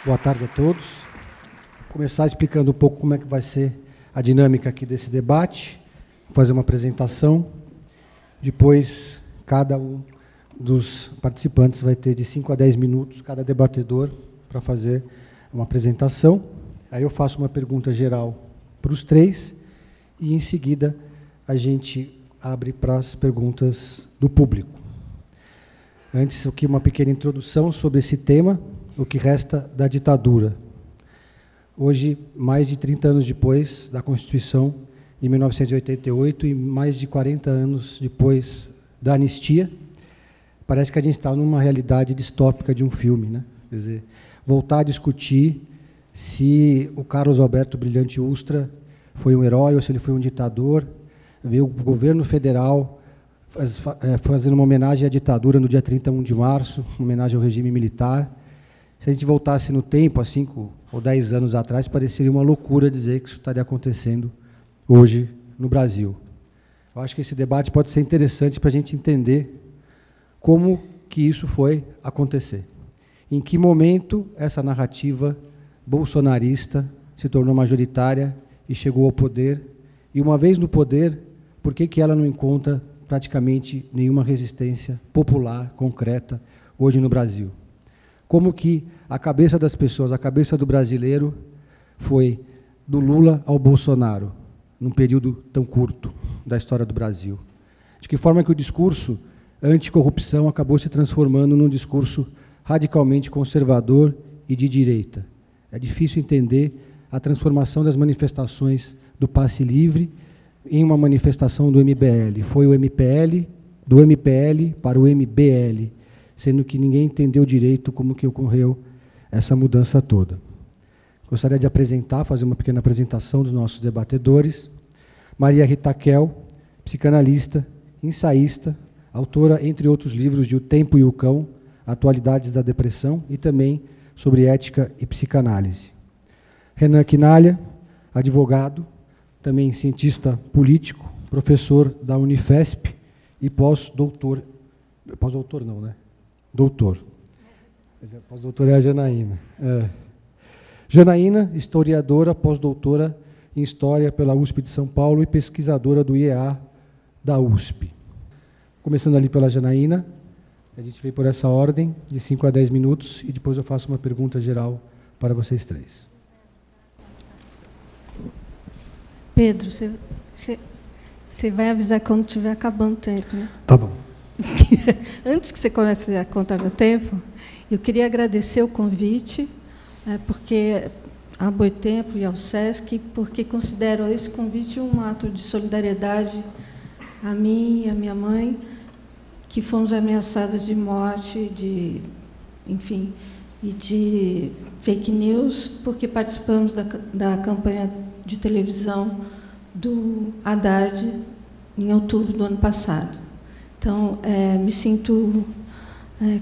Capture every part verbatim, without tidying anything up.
Boa tarde a todos. Vou começar explicando um pouco como é que vai ser a dinâmica aqui desse debate. Vou fazer uma apresentação. Depois, cada um dos participantes vai ter de cinco a dez minutos, cada debatedor, para fazer uma apresentação. Aí eu faço uma pergunta geral para os três e, em seguida, a gente abre para as perguntas do público. Antes, aqui uma pequena introdução sobre esse tema, o que resta da ditadura. Hoje, mais de trinta anos depois da Constituição de mil novecentos e oitenta e oito e mais de quarenta anos depois da anistia, parece que a gente está numa realidade distópica de um filme, né? Quer dizer, voltar a discutir se o Carlos Alberto Brilhante Ustra foi um herói ou se ele foi um ditador, ver o governo federal faz, é, fazendo uma homenagem à ditadura no dia trinta e um de março, uma homenagem ao regime militar. Se a gente voltasse no tempo, há cinco ou dez anos atrás, pareceria uma loucura dizer que isso estaria acontecendo hoje no Brasil. Eu acho que esse debate pode ser interessante para a gente entender como que isso foi acontecer. Em que momento essa narrativa bolsonarista se tornou majoritária e chegou ao poder, e uma vez no poder, por que que ela não encontra praticamente nenhuma resistência popular, concreta, hoje no Brasil? Como que a cabeça das pessoas, a cabeça do brasileiro, foi do Lula ao Bolsonaro, num período tão curto da história do Brasil? De que forma que o discurso anticorrupção acabou se transformando num discurso radicalmente conservador e de direita? É difícil entender a transformação das manifestações do passe livre em uma manifestação do M B L. Foi o M P L, do M P L para o M B L, sendo que ninguém entendeu direito como que ocorreu essa mudança toda. Gostaria de apresentar, fazer uma pequena apresentação dos nossos debatedores. Maria Rita Kel, psicanalista, ensaísta, autora, entre outros livros, de O Tempo e o Cão, Atualidades da Depressão, e também sobre ética e psicanálise. Renan Quinalha, advogado, também cientista político, professor da Unifesp e pós-doutor, pós-doutor não, né? Doutor. Pós-doutor é a Janaína. É. Janaína, historiadora, pós-doutora em História pela U S P de São Paulo e pesquisadora do I E A da U S P. Começando ali pela Janaína, a gente vem por essa ordem, de cinco a dez minutos, e depois eu faço uma pergunta geral para vocês três. Pedro, você, você, você vai avisar quando estiver acabando o tempo, né? Tá bom. Antes que você comece a contar meu tempo, eu queria agradecer o convite, é, porque a Boitempo e ao SESC, porque considero esse convite um ato de solidariedade a mim e a minha mãe, que fomos ameaçadas de morte, de, enfim, e de fake news, porque participamos da, da campanha de televisão do Haddad em outubro do ano passado. Então, é, me sinto é,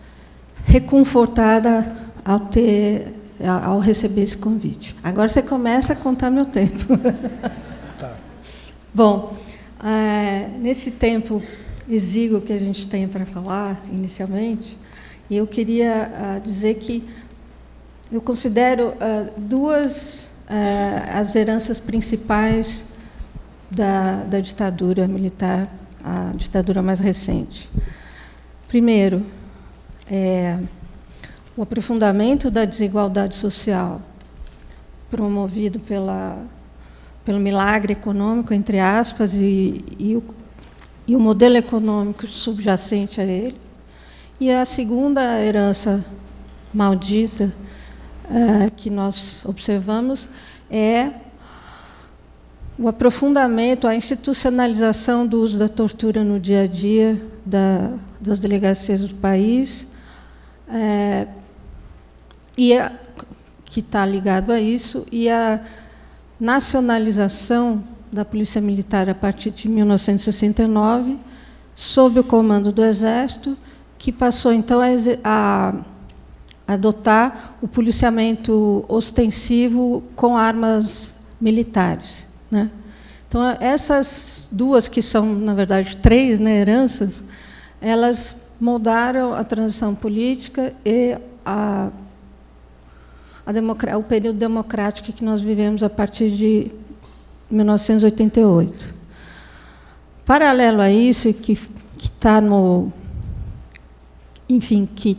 reconfortada ao, ter, ao receber esse convite. Agora você começa a contar meu tempo. Tá. Bom, é, nesse tempo exíguo que a gente tem para falar, inicialmente, eu queria uh, dizer que eu considero uh, duas uh, as heranças principais da, da ditadura militar, a ditadura mais recente. Primeiro, é, o aprofundamento da desigualdade social, promovido pela, pelo milagre econômico, entre aspas, e, e, o, e o modelo econômico subjacente a ele. E a segunda herança maldita é, que nós observamos é o aprofundamento, a institucionalização do uso da tortura no dia a dia da, das delegacias do país, é, e a, que está ligado a isso, e a nacionalização da Polícia Militar a partir de mil novecentos e sessenta e nove, sob o comando do Exército, que passou, então, a, a adotar o policiamento ostensivo com armas militares, né? Então, essas duas, que são, na verdade, três, né, heranças, elas moldaram a transição política e a, a o período democrático que nós vivemos a partir de mil novecentos e oitenta e oito. Paralelo a isso, que está no... Enfim, que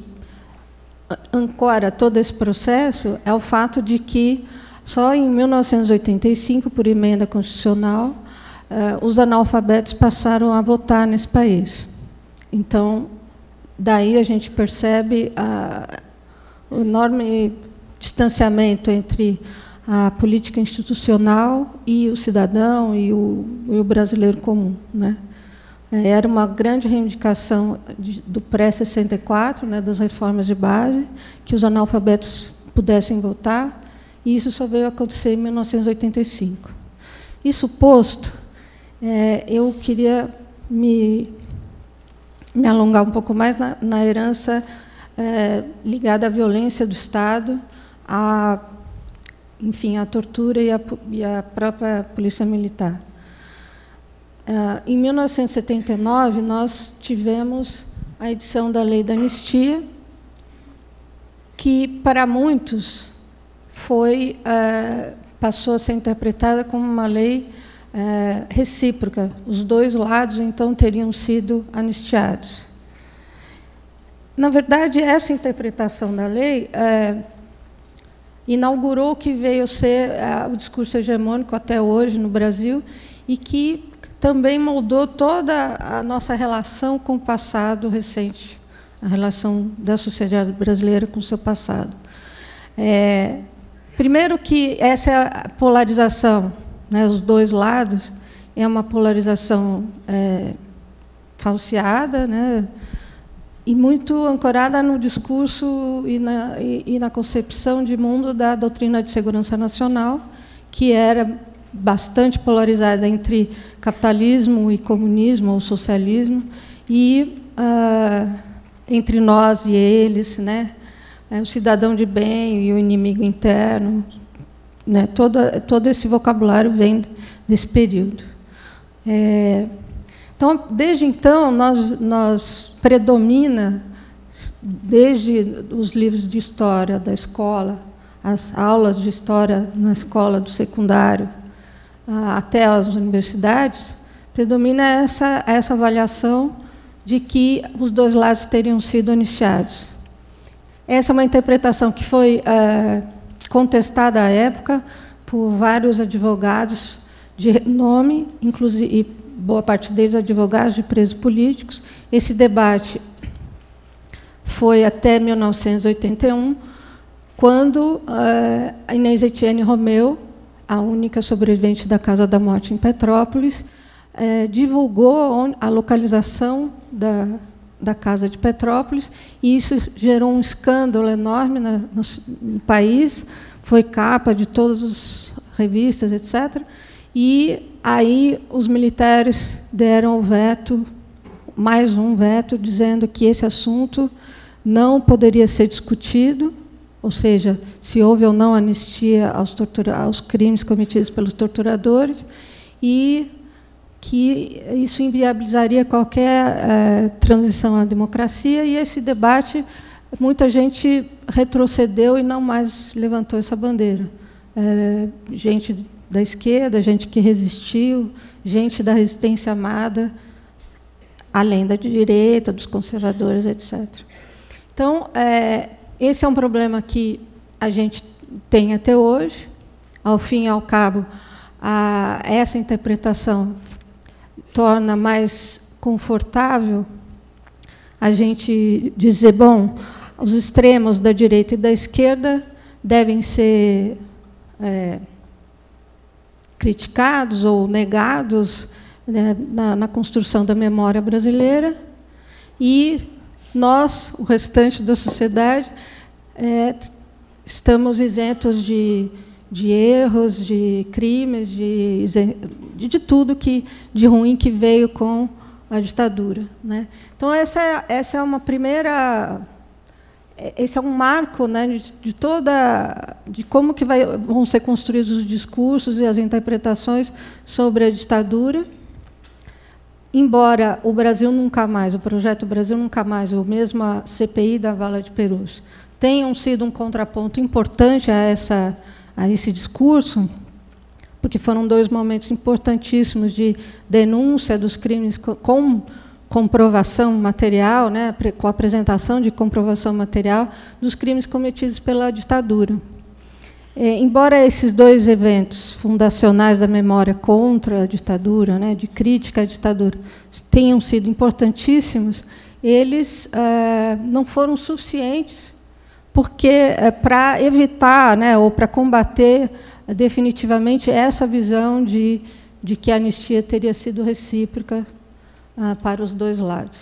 ancora todo esse processo, é o fato de que, só em mil novecentos e oitenta e cinco, por emenda constitucional, eh, os analfabetos passaram a votar nesse país. Então, daí a gente percebe a, o enorme distanciamento entre a política institucional e o cidadão e o, e o brasileiro comum, né? Era uma grande reivindicação de, do pré-sessenta e quatro, né, das reformas de base, que os analfabetos pudessem votar, e isso só veio acontecer em mil novecentos e oitenta e cinco. Isso posto, é, eu queria me, me alongar um pouco mais na, na herança é, ligada à violência do Estado, à, enfim, à tortura e à, e à própria polícia militar. Uh, em mil novecentos e setenta e nove, nós tivemos a edição da Lei da Anistia, que, para muitos, foi, uh, passou a ser interpretada como uma lei uh, recíproca. Os dois lados, então, teriam sido anistiados. Na verdade, essa interpretação da lei uh, inaugurou o que veio a ser uh, o discurso hegemônico até hoje no Brasil, e que também moldou toda a nossa relação com o passado recente, a relação da sociedade brasileira com o seu passado. É, primeiro que essa polarização, né, os dois lados, é uma polarização é, falseada, né, e muito ancorada no discurso e na, e, e na concepção de mundo da doutrina de segurança nacional, que era bastante polarizada entre capitalismo e comunismo, ou socialismo, e ah, entre nós e eles, né? O cidadão de bem e o inimigo interno, né? Todo, todo esse vocabulário vem desse período. É, então, desde então, nós, nós predomina, desde os livros de história da escola, as aulas de história na escola do secundário, até as universidades, predomina essa, essa avaliação de que os dois lados teriam sido anistiados. Essa é uma interpretação que foi é, contestada à época por vários advogados de nome, inclusive, e boa parte deles advogados de presos políticos. Esse debate foi até mil novecentos e oitenta e um, quando é, a Inês Etienne Romeu, a única sobrevivente da Casa da Morte em Petrópolis, eh, divulgou a localização da, da Casa de Petrópolis, e isso gerou um escândalo enorme na, no, no país, foi capa de todas as revistas, etcétera. E aí os militares deram o veto, mais um veto, dizendo que esse assunto não poderia ser discutido, ou seja, se houve ou não anistia aos, tortura, aos crimes cometidos pelos torturadores, e que isso inviabilizaria qualquer eh, transição à democracia, e esse debate, muita gente retrocedeu e não mais levantou essa bandeira. Eh, gente da esquerda, gente que resistiu, gente da resistência armada, além da direita, dos conservadores, etcétera. Então, eh, esse é um problema que a gente tem até hoje. Ao fim e ao cabo, a, essa interpretação torna mais confortável a gente dizer, bom, os extremos da direita e da esquerda devem ser é, criticados ou negados, né, na, na construção da memória brasileira, e nós, o restante da sociedade, é, estamos isentos de, de erros, de crimes, de, de, de tudo que, de ruim que veio com a ditadura, né? Então, essa é, essa é uma primeira... Esse é um marco, né, de, de toda... de como que vai, vão ser construídos os discursos e as interpretações sobre a ditadura. Embora o Brasil nunca mais, o projeto Brasil nunca mais, ou mesmo a C P I da Vala de Perus, tenham sido um contraponto importante a, essa, a esse discurso, porque foram dois momentos importantíssimos de denúncia dos crimes com comprovação material, né, com a apresentação de comprovação material dos crimes cometidos pela ditadura. É, embora esses dois eventos fundacionais da memória contra a ditadura, né, de crítica à ditadura, tenham sido importantíssimos, eles é, não foram suficientes porque é, para evitar, né, ou para combater definitivamente essa visão de, de que a anistia teria sido recíproca ah, para os dois lados.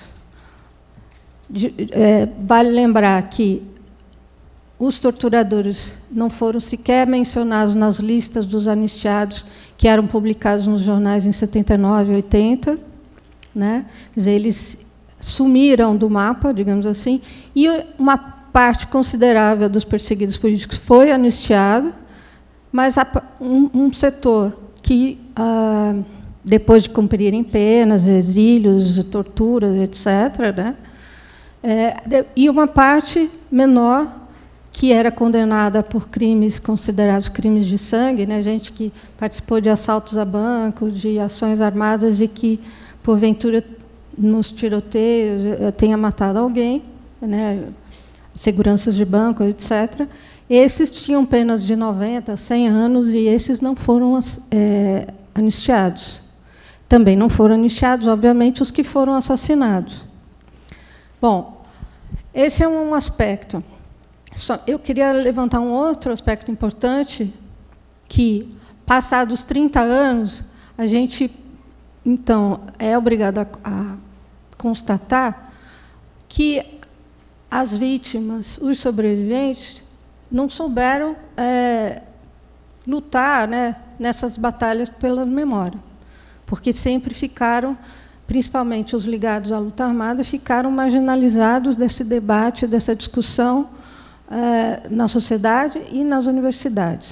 De, é, vale lembrar que os torturadores não foram sequer mencionados nas listas dos anistiados que eram publicados nos jornais em setenta e nove e oitenta. Né? Quer dizer, eles sumiram do mapa, digamos assim, e uma parte considerável dos perseguidos políticos foi anistiado, mas um, um setor que, ah, depois de cumprirem penas, exílios, torturas, etcétera, né? É, de, e uma parte menor que era condenada por crimes considerados crimes de sangue, né, gente que participou de assaltos a bancos, de ações armadas e que, porventura, nos tiroteios tenha matado alguém, né, seguranças de banco, etcétera. Esses tinham penas de noventa, cem anos, e esses não foram é, anistiados. Também não foram anistiados, obviamente, os que foram assassinados. Bom, esse é um aspecto. Só, eu queria levantar um outro aspecto importante, que, passados trinta anos, a gente, então, é obrigado a, a constatar que as vítimas, os sobreviventes, não souberam é, lutar, né, nessas batalhas pela memória, porque sempre ficaram, principalmente os ligados à luta armada, ficaram marginalizados desse debate, dessa discussão, É, na sociedade e nas universidades.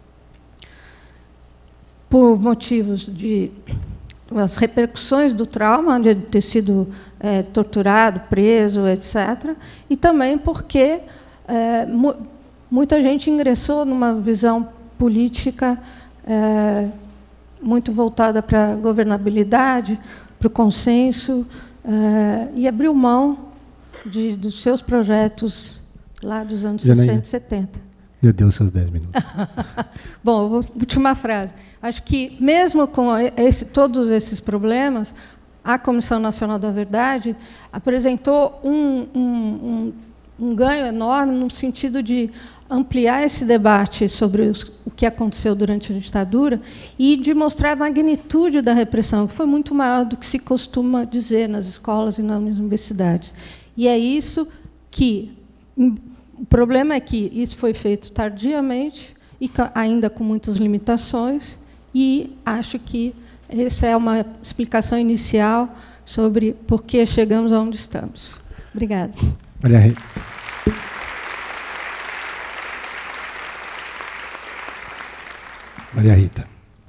Por motivos de as repercussões do trauma, de ter sido é, torturado, preso, etcétera, e também porque é, mu muita gente ingressou numa visão política é, muito voltada para a governabilidade, para o consenso, é, e abriu mão de, dos seus projetos lá dos anos Janaína, sessenta e setenta. Já deu seus dez minutos. Bom, vou, última frase. Acho que, mesmo com esse, todos esses problemas, a Comissão Nacional da Verdade apresentou um, um, um, um ganho enorme no sentido de ampliar esse debate sobre os, o que aconteceu durante a ditadura e de mostrar a magnitude da repressão, que foi muito maior do que se costuma dizer nas escolas e nas universidades. E é isso que... O problema é que isso foi feito tardiamente e ainda com muitas limitações, e acho que essa é uma explicação inicial sobre por que chegamos aonde estamos. Obrigada. Maria Rita. Maria Rita.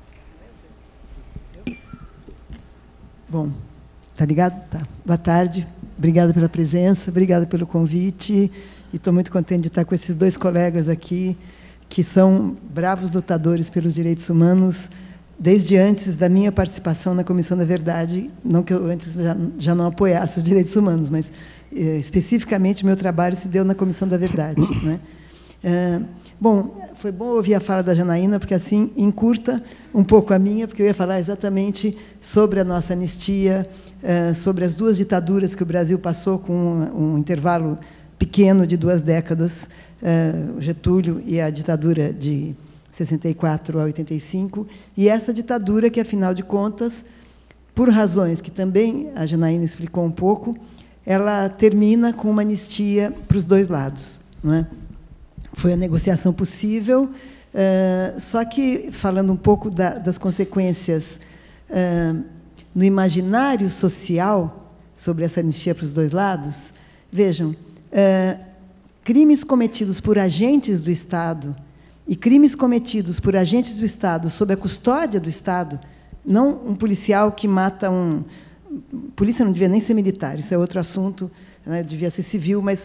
Bom, tá ligado? Tá. Boa tarde. Obrigada pela presença, obrigada pelo convite. E estou muito contente de estar com esses dois colegas aqui, que são bravos lutadores pelos direitos humanos, desde antes da minha participação na Comissão da Verdade, não que eu antes já, já não apoiasse os direitos humanos, mas, eh, especificamente, meu trabalho se deu na Comissão da Verdade. Né? É, bom, foi bom ouvir a fala da Janaína, porque, assim, encurta um pouco a minha, porque eu ia falar exatamente sobre a nossa anistia, é, sobre as duas ditaduras que o Brasil passou com um, um intervalo pequeno de duas décadas, uh, o Getúlio e a ditadura de sessenta e quatro a oitenta e cinco, e essa ditadura que, afinal de contas, por razões que também a Janaína explicou um pouco, ela termina com uma anistia para os dois lados. Não é? Foi a negociação possível, uh, só que, falando um pouco da, das consequências uh, no imaginário social sobre essa anistia para os dois lados, vejam, Uh, crimes cometidos por agentes do Estado e crimes cometidos por agentes do Estado sob a custódia do Estado, não um policial que mata um... Polícia não devia nem ser militar, isso é outro assunto, né, devia ser civil, mas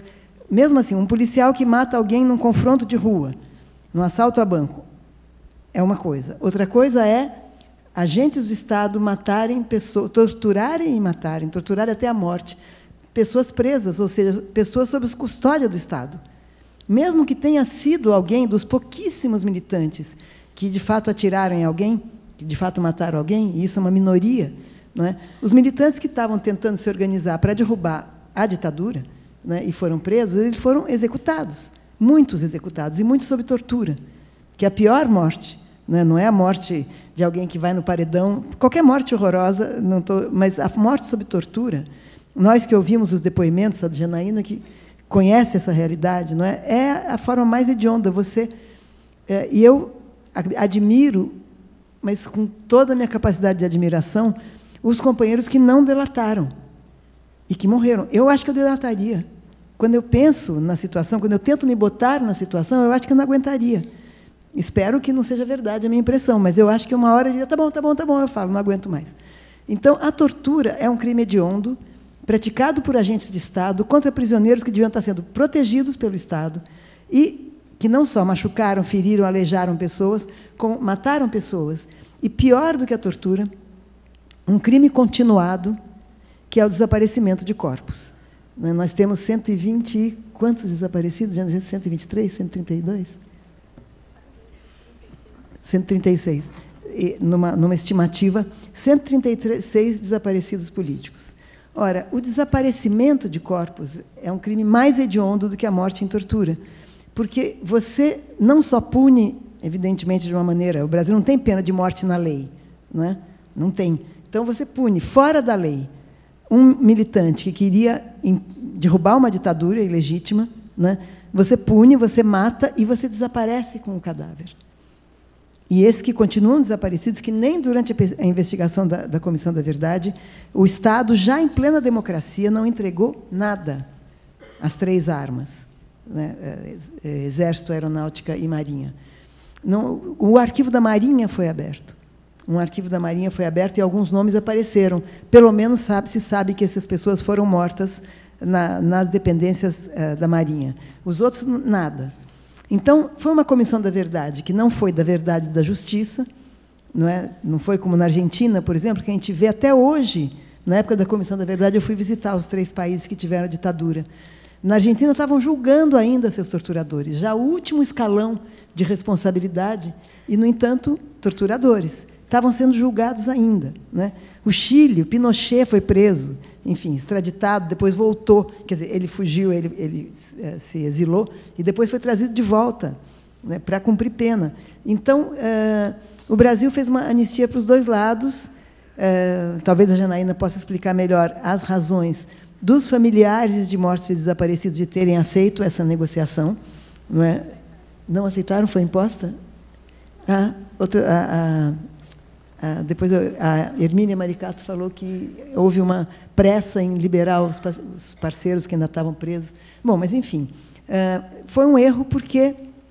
mesmo assim, um policial que mata alguém num confronto de rua, num assalto a banco, é uma coisa. Outra coisa é agentes do Estado matarem pessoas, torturarem e matarem, torturarem até a morte, pessoas presas, ou seja, pessoas sob custódia do Estado. Mesmo que tenha sido alguém dos pouquíssimos militantes que, de fato, atiraram em alguém, que, de fato, mataram alguém, e isso é uma minoria, não é? Os militantes que estavam tentando se organizar para derrubar a ditadura, né, e foram presos, eles foram executados, muitos executados, e muitos sob tortura, que é a pior morte. Não é a morte de alguém que vai no paredão, qualquer morte horrorosa, não tô, mas a morte sob tortura. Nós que ouvimos os depoimentos da Janaína, que conhece essa realidade, não é? É a forma mais hedionda. Você, é, e eu admiro, mas com toda a minha capacidade de admiração, os companheiros que não delataram e que morreram. Eu acho que eu delataria. Quando eu penso na situação, quando eu tento me botar na situação, eu acho que eu não aguentaria. Espero que não seja verdade a minha impressão, mas eu acho que uma hora eu diria, tá bom, tá bom, tá bom, eu falo, não aguento mais. Então, a tortura é um crime hediondo, praticado por agentes de Estado contra prisioneiros que deviam estar sendo protegidos pelo Estado e que não só machucaram, feriram, aleijaram pessoas, como mataram pessoas. E, pior do que a tortura, um crime continuado, que é o desaparecimento de corpos. Nós temos cento e vinte e quantos desaparecidos? cento e vinte e três, cento e trinta e dois? cento e trinta e seis, numa, numa estimativa, cento e trinta e seis desaparecidos políticos. Ora, o desaparecimento de corpos é um crime mais hediondo do que a morte em tortura, porque você não só pune, evidentemente, de uma maneira... O Brasil não tem pena de morte na lei, não é? Não tem. Então, você pune, fora da lei, um militante que queria derrubar uma ditadura ilegítima, né? Você pune, você mata e você desaparece com o cadáver. E esses que continuam desaparecidos, que nem durante a investigação da, da Comissão da Verdade, o Estado, já em plena democracia, não entregou nada, as três armas, né? Exército, Aeronáutica e Marinha. Não, o arquivo da Marinha foi aberto. Um arquivo da Marinha foi aberto e alguns nomes apareceram. Pelo menos sabe, se sabe que essas pessoas foram mortas na, nas dependências uh, da Marinha. Os outros, nada. Então, foi uma comissão da verdade, que não foi da verdade e da justiça, não é? Não foi como na Argentina, por exemplo, que a gente vê até hoje, na época da comissão da verdade, eu fui visitar os três países que tiveram a ditadura. Na Argentina, estavam julgando ainda seus torturadores, já o último escalão de responsabilidade, e, no entanto, torturadores. Estavam sendo julgados ainda, né? O Chile, o Pinochet foi preso, enfim, extraditado, depois voltou, quer dizer, ele fugiu, ele, ele eh, se exilou, e depois foi trazido de volta, né, para cumprir pena. Então, eh, o Brasil fez uma anistia para os dois lados, eh, talvez a Janaína possa explicar melhor as razões dos familiares de mortos e desaparecidos de terem aceito essa negociação. Não é? Não aceitaram? Foi imposta? Ah, outra, a, a, a, depois a Hermínia Maricato falou que houve uma pressa em liberar os parceiros que ainda estavam presos. Bom, mas, enfim, foi um erro porque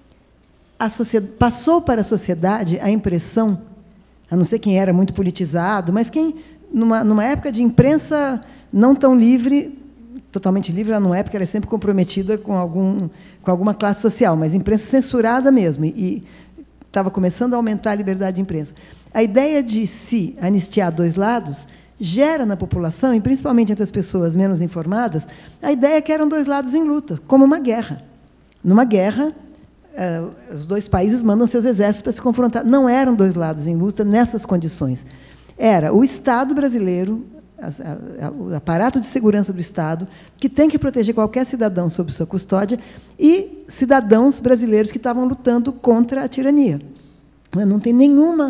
a sociedade, passou para a sociedade a impressão, a não ser quem era muito politizado, mas quem, numa, numa época de imprensa não tão livre, totalmente livre, ela não é, porque ela é sempre comprometida com, algum, com alguma classe social, mas imprensa censurada mesmo, e estava começando a aumentar a liberdade de imprensa. A ideia de se anistiar dois lados gera na população, e principalmente entre as pessoas menos informadas, a ideia que eram dois lados em luta, como uma guerra. Numa guerra, eh, os dois países mandam seus exércitos para se confrontar. Não eram dois lados em luta nessas condições. Era o Estado brasileiro, a, a, o aparato de segurança do Estado, que tem que proteger qualquer cidadão sob sua custódia, e cidadãos brasileiros que estavam lutando contra a tirania. Não tem nenhuma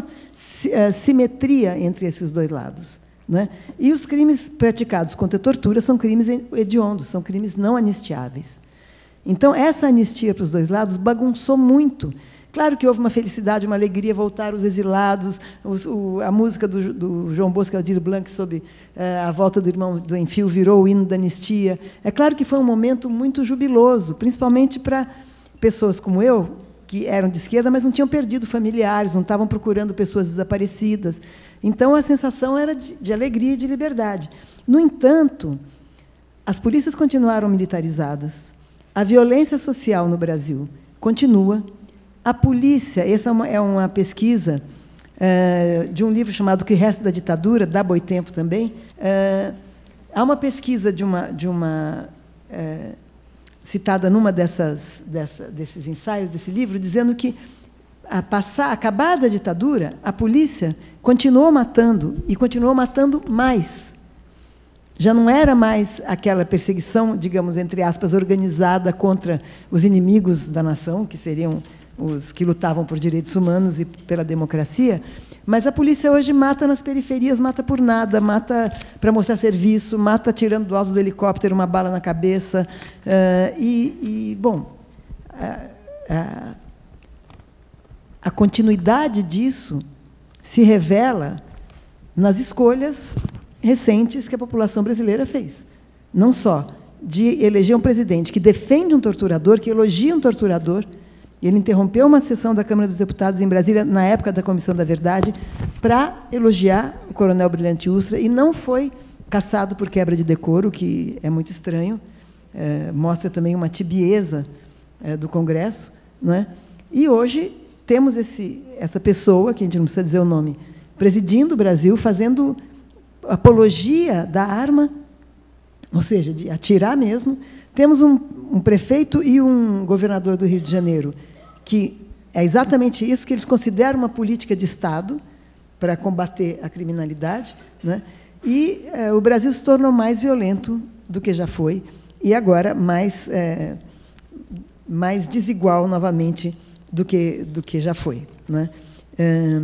simetria entre esses dois lados. Né? E os crimes praticados contra a tortura são crimes hediondos, são crimes não anistiáveis. Então, essa anistia para os dois lados bagunçou muito. Claro que houve uma felicidade, uma alegria, voltar os exilados, os, o, a música do, do João Bosco e Aldir Blanc sobre eh, a volta do irmão do Enfio virou o hino da anistia. É claro que foi um momento muito jubiloso, principalmente para pessoas como eu, que eram de esquerda, mas não tinham perdido familiares, não estavam procurando pessoas desaparecidas. Então, a sensação era de, de alegria e de liberdade. No entanto, as polícias continuaram militarizadas, A violência social no Brasil continua. A polícia, essa é uma, é uma pesquisa é, de um livro chamado O que Resta da Ditadura, da Boitempo também. É, há uma pesquisa de uma, de uma é, citada numa dessas, dessa, desses ensaios, desse livro, dizendo que, a passar, acabada a ditadura, a polícia continuou matando, e continuou matando mais. Já não era mais aquela perseguição, digamos, entre aspas, organizada contra os inimigos da nação, que seriam os que lutavam por direitos humanos e pela democracia, mas a polícia hoje mata nas periferias, mata por nada, mata para mostrar serviço, mata tirando do alto do helicóptero uma bala na cabeça. Uh, e, e, bom, a, a, a continuidade disso se revela nas escolhas recentes que a população brasileira fez. Não só de eleger um presidente que defende um torturador, que elogia um torturador. Ele interrompeu uma sessão da Câmara dos Deputados em Brasília, na época da Comissão da Verdade, para elogiar o coronel Brilhante Ustra, e não foi cassado por quebra de decoro, que é muito estranho, é, mostra também uma tibieza é, do Congresso. Não é? E hoje temos esse, essa pessoa, que a gente não precisa dizer o nome, presidindo o Brasil, fazendo apologia da arma, ou seja, de atirar mesmo. Temos um, um prefeito e um governador do Rio de Janeiro, que é exatamente isso, que eles consideram uma política de Estado para combater a criminalidade, né? E é, o Brasil se tornou mais violento do que já foi, e agora mais, é, mais desigual novamente do que, do que já foi, né? É,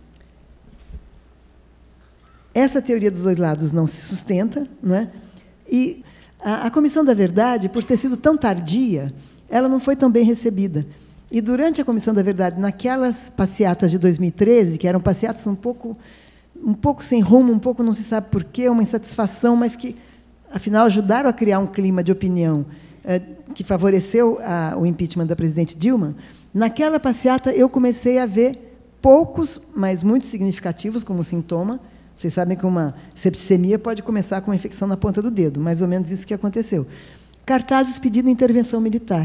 essa teoria dos dois lados não se sustenta, né? E a, a Comissão da Verdade, por ter sido tão tardia, ela não foi tão bem recebida. E, durante a Comissão da Verdade, naquelas passeatas de dois mil e treze, que eram passeatas um pouco, um pouco sem rumo, um pouco não se sabe por quê, uma insatisfação, mas que, afinal, ajudaram a criar um clima de opinião eh, que favoreceu a, o impeachment da presidente Dilma, naquela passeata eu comecei a ver poucos, mas muito significativos como sintoma. Vocês sabem que uma septicemia pode começar com uma infecção na ponta do dedo, mais ou menos isso que aconteceu. Cartazes pedindo intervenção militar.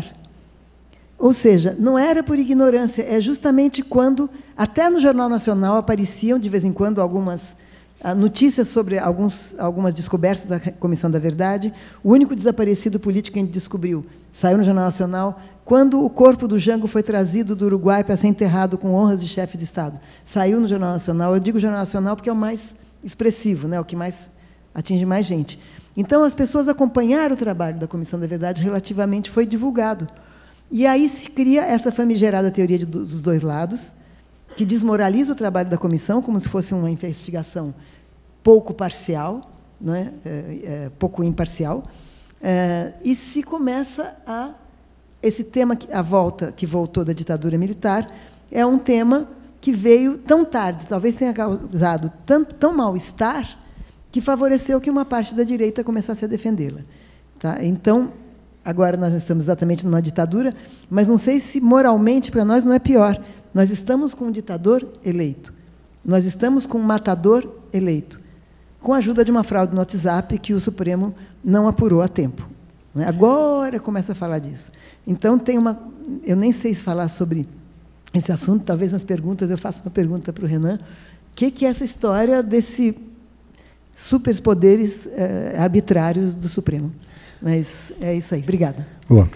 Ou seja, não era por ignorância, é justamente quando, até no Jornal Nacional, apareciam, de vez em quando, algumas notícias sobre alguns, algumas descobertas da Comissão da Verdade. O único desaparecido político que a gente descobriu saiu no Jornal Nacional quando o corpo do Jango foi trazido do Uruguai para ser enterrado com honras de chefe de Estado. Saiu no Jornal Nacional. Eu digo Jornal Nacional porque é o mais expressivo, né, o que mais atinge mais gente. Então, as pessoas acompanharam o trabalho da Comissão da Verdade, relativamente foi divulgado. E aí se cria essa famigerada teoria de, dos dois lados, que desmoraliza o trabalho da comissão, como se fosse uma investigação pouco parcial, não é? É, é, pouco imparcial, é, e se começa a... Esse tema, a volta que voltou da ditadura militar, é um tema que veio tão tarde, talvez tenha causado tão, tão mal-estar, que favoreceu que uma parte da direita começasse a defendê-la. Tá? Então, agora nós não estamos exatamente numa ditadura, mas não sei se moralmente para nós não é pior. Nós estamos com um ditador eleito. Nós estamos com um matador eleito, com a ajuda de uma fraude no WhatsApp que o Supremo não apurou a tempo. Agora começa a falar disso. Então, tem uma... Eu nem sei falar sobre esse assunto, talvez nas perguntas eu faça uma pergunta para o Renan. O que, que é essa história desse superpoderes eh, arbitrários do Supremo? Mas é isso aí. Obrigada. Boa.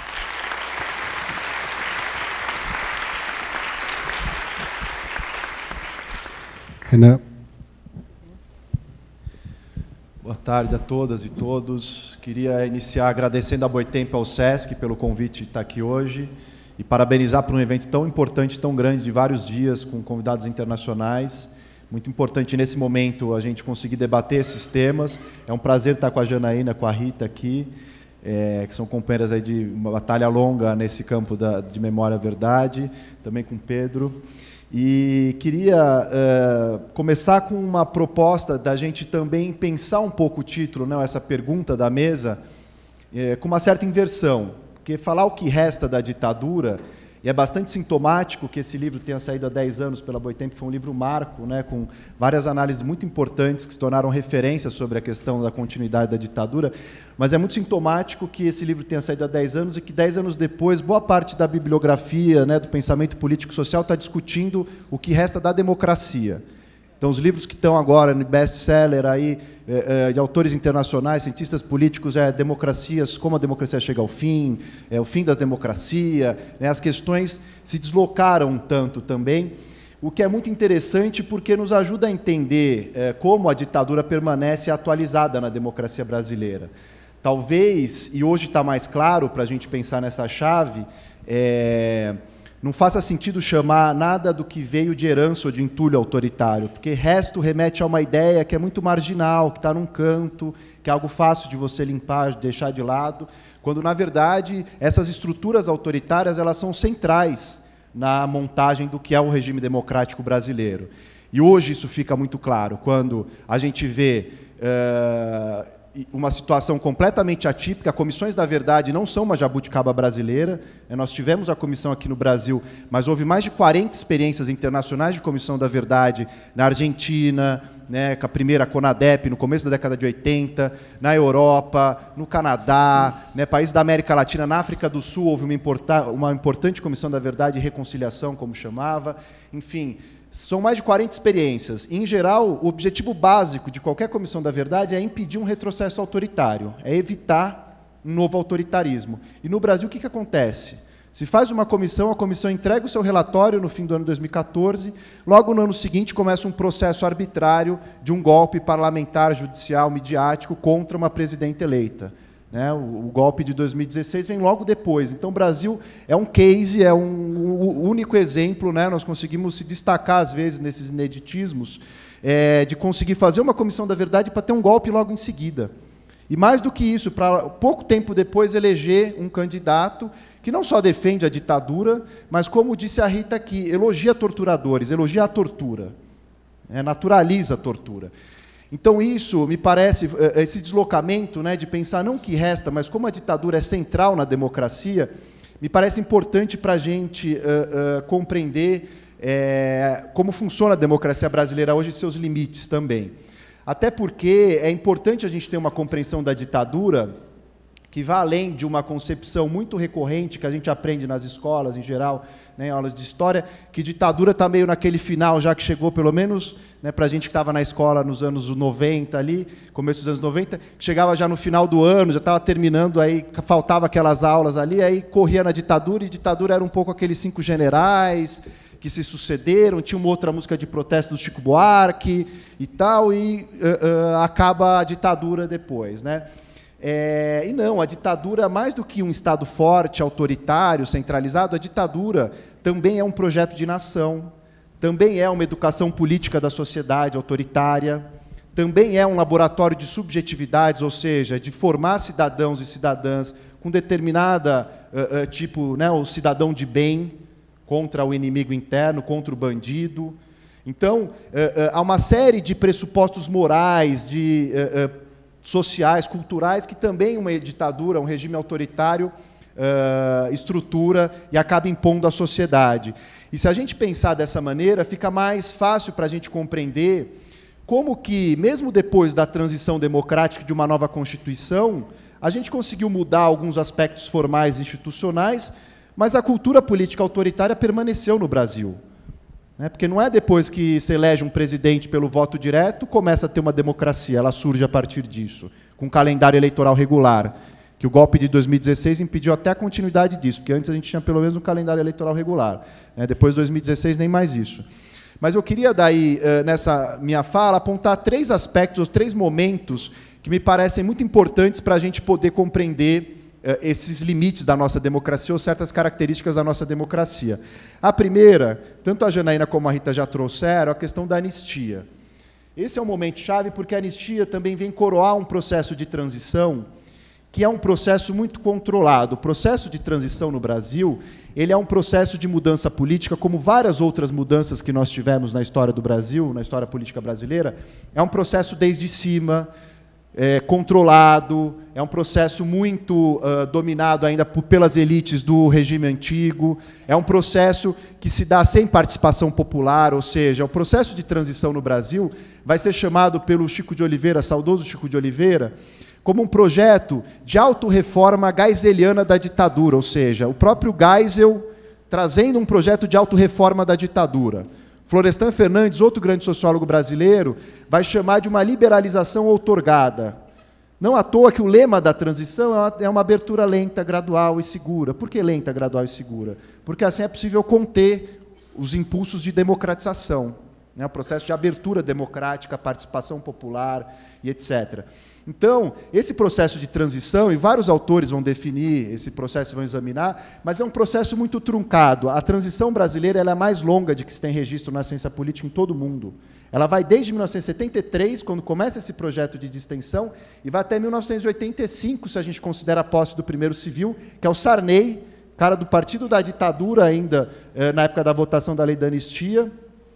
Renan. Boa tarde a todas e todos. Queria iniciar agradecendo a Boitempo ao Sesc pelo convite de estar aqui hoje e parabenizar por um evento tão importante, tão grande, de vários dias, com convidados internacionais. Muito importante, nesse momento, a gente conseguir debater esses temas. É um prazer estar com a Janaína, com a Rita aqui, é, que são companheiras aí de uma batalha longa nesse campo da, de memória e verdade, também com o Pedro. E queria uh, começar com uma proposta da gente também pensar um pouco o título, não, essa pergunta da mesa, é, com uma certa inversão, porque falar o que resta da ditadura E é bastante sintomático que esse livro tenha saído há dez anos pela Boitempo, foi um livro marco, né, com várias análises muito importantes que se tornaram referência sobre a questão da continuidade da ditadura, mas é muito sintomático que esse livro tenha saído há dez anos e que dez anos depois, boa parte da bibliografia, né, do pensamento político-social está discutindo o que resta da democracia. Então, os livros que estão agora no best-seller aí, é, é, de autores internacionais, cientistas políticos, é democracias, como a democracia chega ao fim, é o fim da democracia, né, as questões se deslocaram um tanto também, o que é muito interessante porque nos ajuda a entender é, como a ditadura permanece atualizada na democracia brasileira. Talvez, e hoje está mais claro para a gente pensar nessa chave, é, não faça sentido chamar nada do que veio de herança ou de entulho autoritário, porque resto remete a uma ideia que é muito marginal, que está num canto, que é algo fácil de você limpar, de deixar de lado, quando, na verdade, essas estruturas autoritárias elas são centrais na montagem do que é o regime democrático brasileiro. E hoje isso fica muito claro, quando a gente vê Uh, uma situação completamente atípica. Comissões da verdade não são uma jabuticaba brasileira. Nós tivemos a comissão aqui no Brasil, mas houve mais de quarenta experiências internacionais de comissão da verdade na Argentina, né, com a primeira CONADEP no começo da década de oitenta, na Europa, no Canadá, né, países da América Latina, na África do Sul houve uma, importa, uma importante comissão da verdade e reconciliação, como chamava. Enfim, são mais de quarenta experiências. Em geral, o objetivo básico de qualquer comissão da verdade é impedir um retrocesso autoritário, é evitar um novo autoritarismo. E no Brasil, o que, que acontece? Se faz uma comissão, a comissão entrega o seu relatório no fim do ano dois mil e quatorze, logo no ano seguinte começa um processo arbitrário de um golpe parlamentar, judicial, midiático contra uma presidenta eleita. Né, o, o golpe de dois mil e dezesseis vem logo depois. Então, o Brasil é um case, é um, um único exemplo, né, nós conseguimos se destacar, às vezes, nesses ineditismos, é, de conseguir fazer uma comissão da verdade para ter um golpe logo em seguida. E, mais do que isso, para pouco tempo depois eleger um candidato que não só defende a ditadura, mas, como disse a Rita aqui, elogia torturadores, elogia a tortura, é, naturaliza a tortura. Então, isso me parece, esse deslocamento, né, de pensar não o que resta, mas como a ditadura é central na democracia, me parece importante para a gente uh, uh, compreender é, como funciona a democracia brasileira hoje e seus limites também. Até porque é importante a gente ter uma compreensão da ditadura que vá além de uma concepção muito recorrente que a gente aprende nas escolas, em geral, né, em aulas de história, que ditadura está meio naquele final, já que chegou, pelo menos, né, para a gente que estava na escola nos anos noventa, ali, começo dos anos noventa, que chegava já no final do ano, já estava terminando, aí faltava aquelas aulas ali, aí corria na ditadura, e ditadura era um pouco aqueles cinco generais que se sucederam, tinha uma outra música de protesto do Chico Buarque e tal, e uh, uh, acaba a ditadura depois, né? É, e não, a ditadura, mais do que um Estado forte, autoritário, centralizado, a ditadura também é um projeto de nação, também é uma educação política da sociedade autoritária, também é um laboratório de subjetividades, ou seja, de formar cidadãos e cidadãs com determinada uh, uh, tipo, né, o cidadão de bem contra o inimigo interno, contra o bandido. Então, uh, uh, há uma série de pressupostos morais, de uh, uh, sociais, culturais, que também uma ditadura, um regime autoritário, uh, estrutura e acaba impondo à sociedade. E se a gente pensar dessa maneira, fica mais fácil para a gente compreender como que, mesmo depois da transição democrática de uma nova Constituição, a gente conseguiu mudar alguns aspectos formais e institucionais, mas a cultura política autoritária permaneceu no Brasil. Porque não é depois que se elege um presidente pelo voto direto, começa a ter uma democracia, ela surge a partir disso, com um calendário eleitoral regular, que o golpe de dois mil e dezesseis impediu até a continuidade disso, porque antes a gente tinha pelo menos um calendário eleitoral regular, depois de dois mil e dezesseis nem mais isso. Mas eu queria daí, nessa minha fala, apontar três aspectos, três momentos que me parecem muito importantes para a gente poder compreender esses limites da nossa democracia ou certas características da nossa democracia. A primeira, tanto a Janaína como a Rita já trouxeram, a questão da anistia. Esse é um momento chave porque a anistia também vem coroar um processo de transição que é um processo muito controlado. O processo de transição no Brasil, ele é um processo de mudança política, como várias outras mudanças que nós tivemos na história do Brasil, na história política brasileira, é um processo desde cima, é, controlado, é um processo muito uh, dominado ainda por, pelas elites do regime antigo, é um processo que se dá sem participação popular, ou seja, o processo de transição no Brasil vai ser chamado pelo Chico de Oliveira, saudoso Chico de Oliveira, como um projeto de autorreforma geiseliana da ditadura, ou seja, o próprio Geisel trazendo um projeto de autorreforma da ditadura. Florestan Fernandes, outro grande sociólogo brasileiro, vai chamar de uma liberalização outorgada. Não à toa que o lema da transição é uma abertura lenta, gradual e segura. Por que lenta, gradual e segura? Porque assim é possível conter os impulsos de democratização, né? O processo de abertura democrática, participação popular e etcétera. Então, esse processo de transição, e vários autores vão definir esse processo e vão examinar, mas é um processo muito truncado. A transição brasileira ela é a mais longa de que se tem registro na ciência política em todo o mundo. Ela vai desde mil novecentos e setenta e três, quando começa esse projeto de distensão, e vai até mil novecentos e oitenta e cinco, se a gente considera a posse do primeiro civil, que é o Sarney, cara do partido da ditadura ainda, na época da votação da lei da anistia,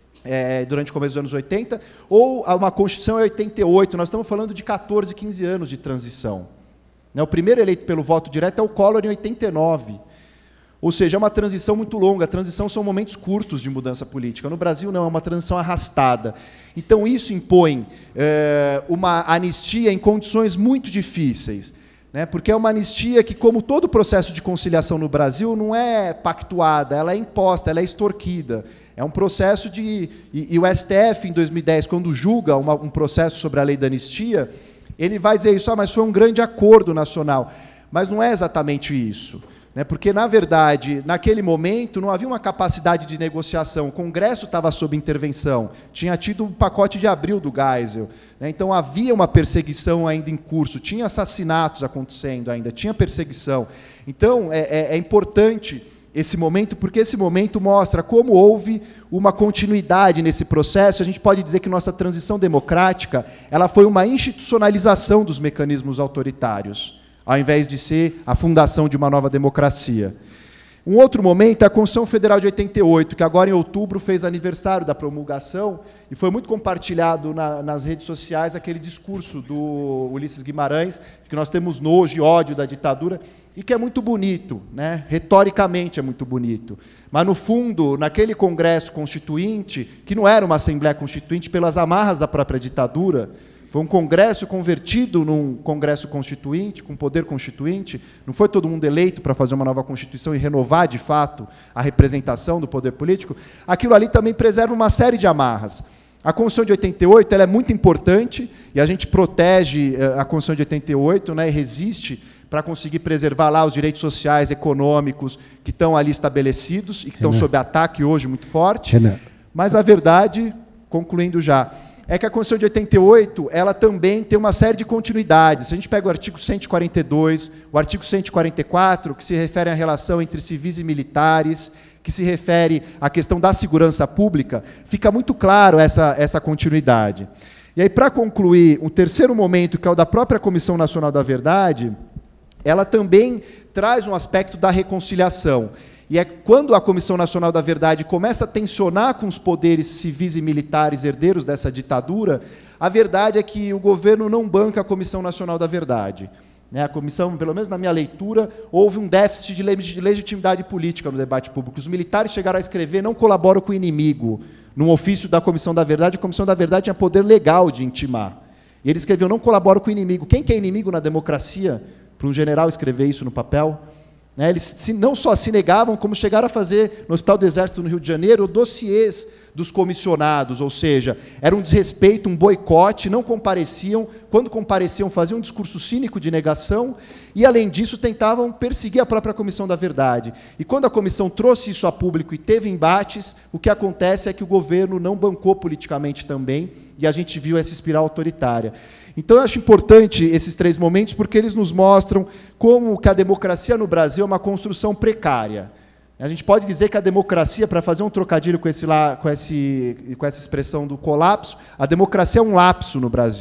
É, durante o começo dos anos oitenta, ou uma Constituição em oitenta e oito, nós estamos falando de quatorze, quinze anos de transição. Né, o primeiro eleito pelo voto direto é o Collor em oitenta e nove. Ou seja, é uma transição muito longa. A transição são momentos curtos de mudança política. No Brasil, não, é uma transição arrastada. Então, isso impõe é, uma anistia em condições muito difíceis. Né, porque é uma anistia que, como todo processo de conciliação no Brasil, não é pactuada, ela é imposta, ela é extorquida. É um processo de... E, e o S T F, em dois mil e dez, quando julga uma, um processo sobre a lei da anistia, ele vai dizer isso, ah, mas foi um grande acordo nacional. Mas não é exatamente isso. Né, porque, na verdade, naquele momento, não havia uma capacidade de negociação. O Congresso estava sob intervenção. Tinha tido o pacote de abril do Geisel. Né, então, havia uma perseguição ainda em curso. Tinha assassinatos acontecendo ainda. Tinha perseguição. Então, é, é, é importante esse momento, porque esse momento mostra como houve uma continuidade nesse processo. A gente pode dizer que nossa transição democrática ela foi uma institucionalização dos mecanismos autoritários, ao invés de ser a fundação de uma nova democracia. Um outro momento é a Constituição Federal de oitenta e oito, que agora em outubro fez aniversário da promulgação, e foi muito compartilhado na, nas redes sociais aquele discurso do Ulisses Guimarães, que nós temos nojo e ódio da ditadura, e que é muito bonito, né? Retoricamente é muito bonito. Mas, no fundo, naquele Congresso Constituinte, que não era uma Assembleia Constituinte pelas amarras da própria ditadura, foi um congresso convertido num congresso constituinte, com poder constituinte, não foi todo mundo eleito para fazer uma nova Constituição e renovar, de fato, a representação do poder político. Aquilo ali também preserva uma série de amarras. A Constituição de oitenta e oito ela é muito importante, e a gente protege a Constituição de oitenta e oito, né, e resiste para conseguir preservar lá os direitos sociais, econômicos, que estão ali estabelecidos, e que estão sob ataque hoje muito forte. Mas a verdade, concluindo já, é que a Constituição de oitenta e oito ela também tem uma série de continuidades. Se a gente pega o artigo cento e quarenta e dois, o artigo cento e quarenta e quatro, que se refere à relação entre civis e militares, que se refere à questão da segurança pública, fica muito claro essa, essa continuidade. E aí, para concluir, um terceiro momento, que é o da própria Comissão Nacional da Verdade, ela também traz um aspecto da reconciliação. E é quando a Comissão Nacional da Verdade começa a tensionar com os poderes civis e militares herdeiros dessa ditadura, a verdade é que o governo não banca a Comissão Nacional da Verdade. A comissão, pelo menos na minha leitura, houve um déficit de legitimidade política no debate público. Os militares chegaram a escrever "não colaboro com o inimigo", num ofício da Comissão da Verdade. A Comissão da Verdade tinha poder legal de intimar. E ele escreveu "não colaboro com o inimigo". Quem que é inimigo na democracia? Para um general escrever isso no papel? Né, eles não só se negavam, como chegaram a fazer, no Hospital do Exército, no Rio de Janeiro, dossiês dos comissionados, ou seja, era um desrespeito, um boicote, não compareciam, quando compareciam faziam um discurso cínico de negação, e, além disso, tentavam perseguir a própria Comissão da Verdade. E quando a comissão trouxe isso a público e teve embates, o que acontece é que o governo não bancou politicamente também, e a gente viu essa espiral autoritária. Então, eu acho importante esses três momentos, porque eles nos mostram como que a democracia no Brasil é uma construção precária. A gente pode dizer que a democracia, para fazer um trocadilho com, esse, com, esse, com essa expressão do colapso, a democracia é um lapso no Brasil.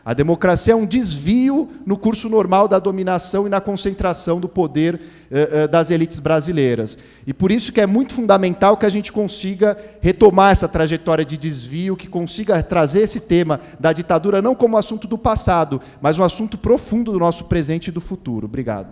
A democracia é um desvio no curso normal da dominação e na concentração do poder eh, eh, das elites brasileiras. E por isso que é muito fundamental que a gente consiga retomar essa trajetória de desvio, que consiga trazer esse tema da ditadura não como assunto do passado, mas um assunto profundo do nosso presente e do futuro. Obrigado.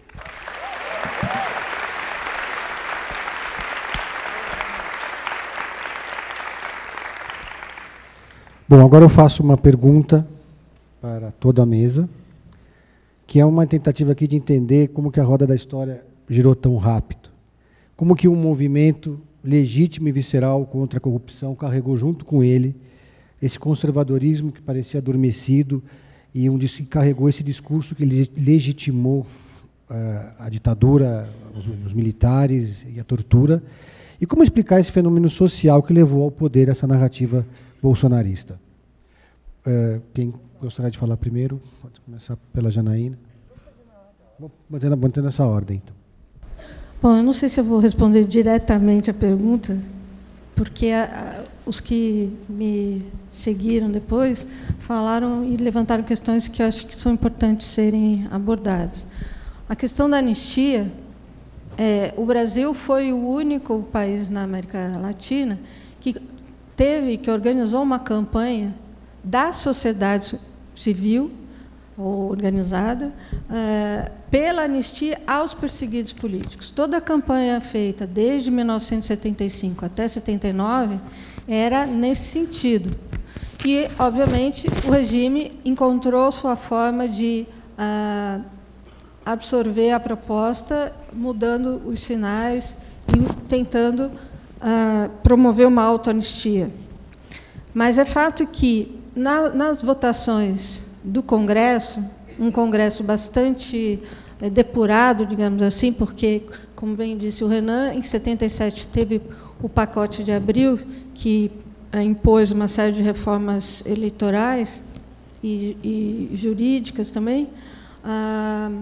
Bom, agora eu faço uma pergunta para toda a mesa, que é uma tentativa aqui de entender como que a roda da história girou tão rápido. Como que um movimento legítimo e visceral contra a corrupção carregou junto com ele esse conservadorismo que parecia adormecido e um, carregou esse discurso que legitimou uh, a ditadura, os, os militares e a tortura. E como explicar esse fenômeno social que levou ao poder essa narrativa bolsonarista? Uh, quem gostaria de falar primeiro? Pode começar pela Janaína. Vou mantendo, mantendo essa ordem, então. Bom, eu não sei se eu vou responder diretamente a pergunta, porque a, a, os que me seguiram depois falaram e levantaram questões que eu acho que são importantes serem abordadas. A questão da anistia, é, o Brasil foi o único país na América Latina que teve, que organizou uma campanha da sociedade civil, ou organizada, é, pela anistia aos perseguidos políticos. Toda a campanha feita desde mil novecentos e setenta e cinco até setenta e nove era nesse sentido. E, obviamente, o regime encontrou sua forma de ah, absorver a proposta, mudando os sinais e tentando ah, promover uma autoanistia. Mas é fato que, na, nas votações do Congresso, um Congresso bastante é, depurado, digamos assim, porque, como bem disse o Renan, em setenta e sete teve o pacote de abril, que é, impôs uma série de reformas eleitorais e, e jurídicas também. Ah,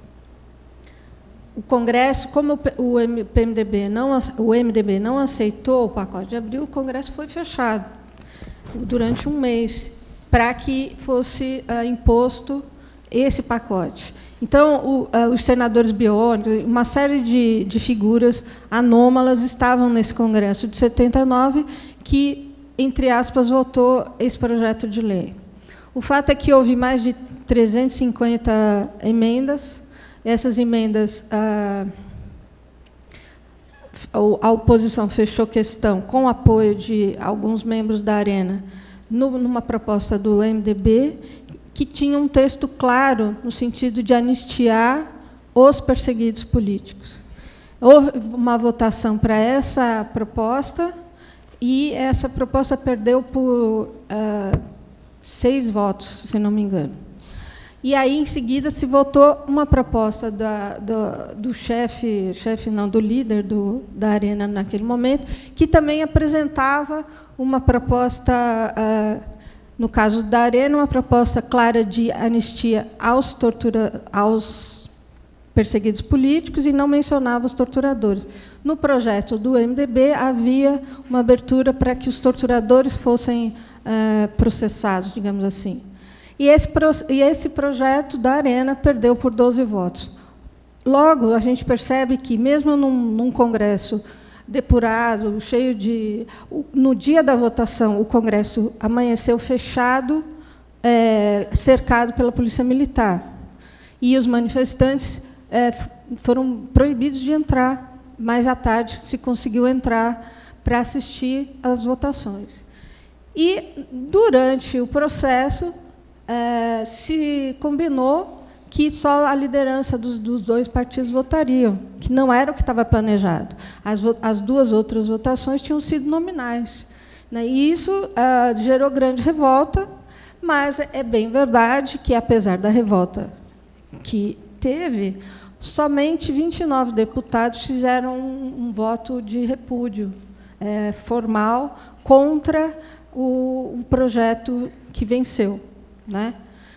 o Congresso, como o P M D B não, o M D B não aceitou o pacote de abril, o Congresso foi fechado durante um mês, para que fosse uh, imposto esse pacote. Então, o, uh, os senadores biônicos, uma série de, de figuras anômalas estavam nesse Congresso de setenta e nove, que, entre aspas, votou esse projeto de lei. O fato é que houve mais de trezentas e cinquenta emendas. Essas emendas, uh, a oposição fechou questão com o apoio de alguns membros da Arena, numa proposta do M D B, que tinha um texto claro no sentido de anistiar os perseguidos políticos. Houve uma votação para essa proposta e essa proposta perdeu por uh, seis votos, se não me engano. E aí, em seguida, se votou uma proposta da, do, do chefe, chefe não, do líder do, da Arena naquele momento, que também apresentava uma proposta, uh, no caso da Arena, uma proposta clara de anistia aos, tortura, aos perseguidos políticos e não mencionava os torturadores. No projeto do M D B, havia uma abertura para que os torturadores fossem uh, processados, digamos assim. E esse, e esse projeto da Arena perdeu por doze votos. Logo, a gente percebe que, mesmo num, num Congresso depurado, cheio de... No dia da votação, o Congresso amanheceu fechado, é, cercado pela Polícia Militar. E os manifestantes é, foram proibidos de entrar. Mais à tarde, se conseguiu entrar para assistir às votações. E, durante o processo, É, se combinou que só a liderança dos, dos dois partidos votariam, que não era o que estava planejado. As, as duas outras votações tinham sido nominais, né? E isso ah, gerou grande revolta, mas é bem verdade que, apesar da revolta que teve, somente vinte e nove deputados fizeram um, um voto de repúdio é, formal contra o, o projeto que venceu. Né?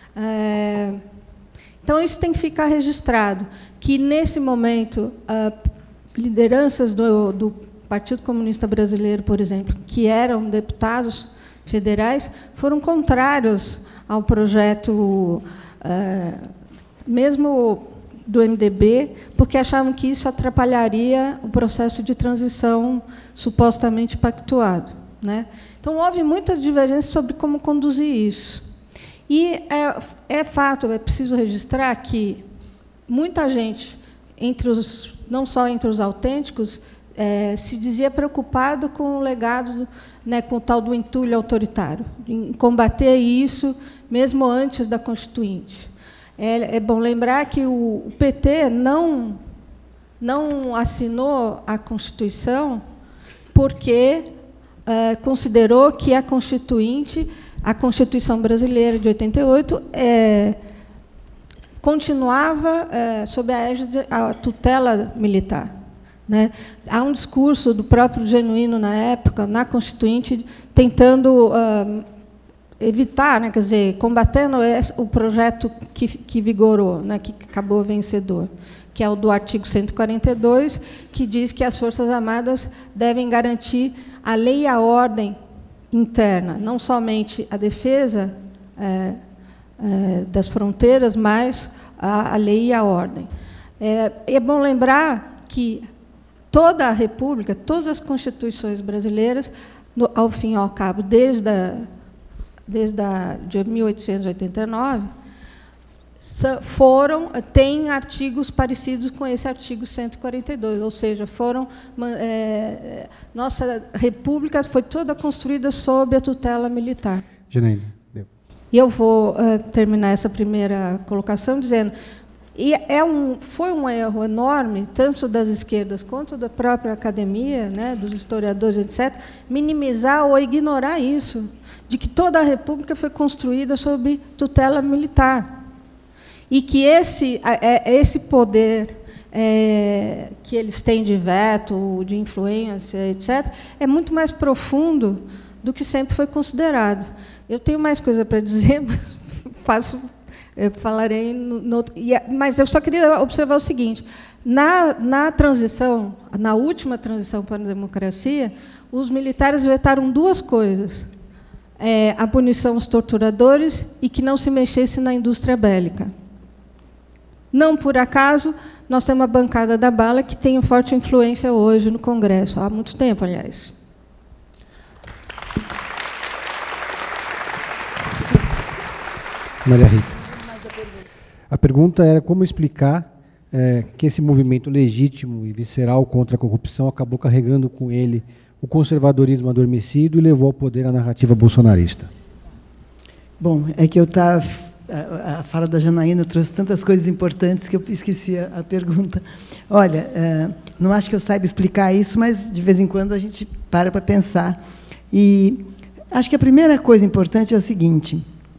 É, então, isso tem que ficar registrado, que, nesse momento, ah, lideranças do, do Partido Comunista Brasileiro, por exemplo, que eram deputados, federais foram contrários ao projeto, é, mesmo do M D B, porque achavam que isso atrapalharia o processo de transição supostamente pactuado, né? Então, houve muitas divergências sobre como conduzir isso. E é, é fato, é preciso registrar que muita gente, entre os, não só entre os autênticos, é, se dizia preocupado com o legado, né, com o tal do entulho autoritário, em combater isso mesmo antes da Constituinte. É, é bom lembrar que o, o P T não, não assinou a Constituição porque é, considerou que a Constituinte, a Constituição brasileira de oitenta e oito, é, continuava é, sob a égide, a tutela militar, né? Há um discurso do próprio Genuíno, na época, na Constituinte, tentando uh, evitar, né, quer dizer, combatendo o projeto que, que vigorou, né, que acabou vencedor, que é o do artigo cento e quarenta e dois, que diz que as Forças Armadas devem garantir a lei e a ordem interna, não somente a defesa é, é, das fronteiras, mas a, a lei e a ordem. É, é bom lembrar que toda a República, todas as constituições brasileiras, no, ao fim e ao cabo, desde a, desde a, de mil oitocentos e oitenta e nove, foram, têm artigos parecidos com esse artigo cento e quarenta e dois, ou seja, foram, é, nossa República foi toda construída sob a tutela militar. Janaína. E eu vou é, terminar essa primeira colocação dizendo, e é um, foi um erro enorme, tanto das esquerdas quanto da própria academia, né, dos historiadores, etcétera, minimizar ou ignorar isso, de que toda a República foi construída sob tutela militar. E que esse, esse poder é, que eles têm de veto, de influência, etcétera, é muito mais profundo do que sempre foi considerado. Eu tenho mais coisa para dizer, mas faço, eu falarei no, no mas eu só queria observar o seguinte: na, na transição, na última transição para a democracia, os militares vetaram duas coisas: é, a punição aos torturadores e que não se mexesse na indústria bélica. Não por acaso, nós temos uma bancada da bala que tem forte influência hoje no Congresso, há muito tempo, aliás. Maria Rita. A pergunta era como explicar é, que esse movimento legítimo e visceral contra a corrupção acabou carregando com ele o conservadorismo adormecido e levou ao poder a narrativa bolsonarista. Bom, é que eu estava... A, a fala da Janaína trouxe tantas coisas importantes que eu esqueci a, a pergunta. Olha, uh, não acho que eu saiba explicar isso, mas, de vez em quando, a gente para para pensar. E acho que a primeira coisa importante é o seguinte: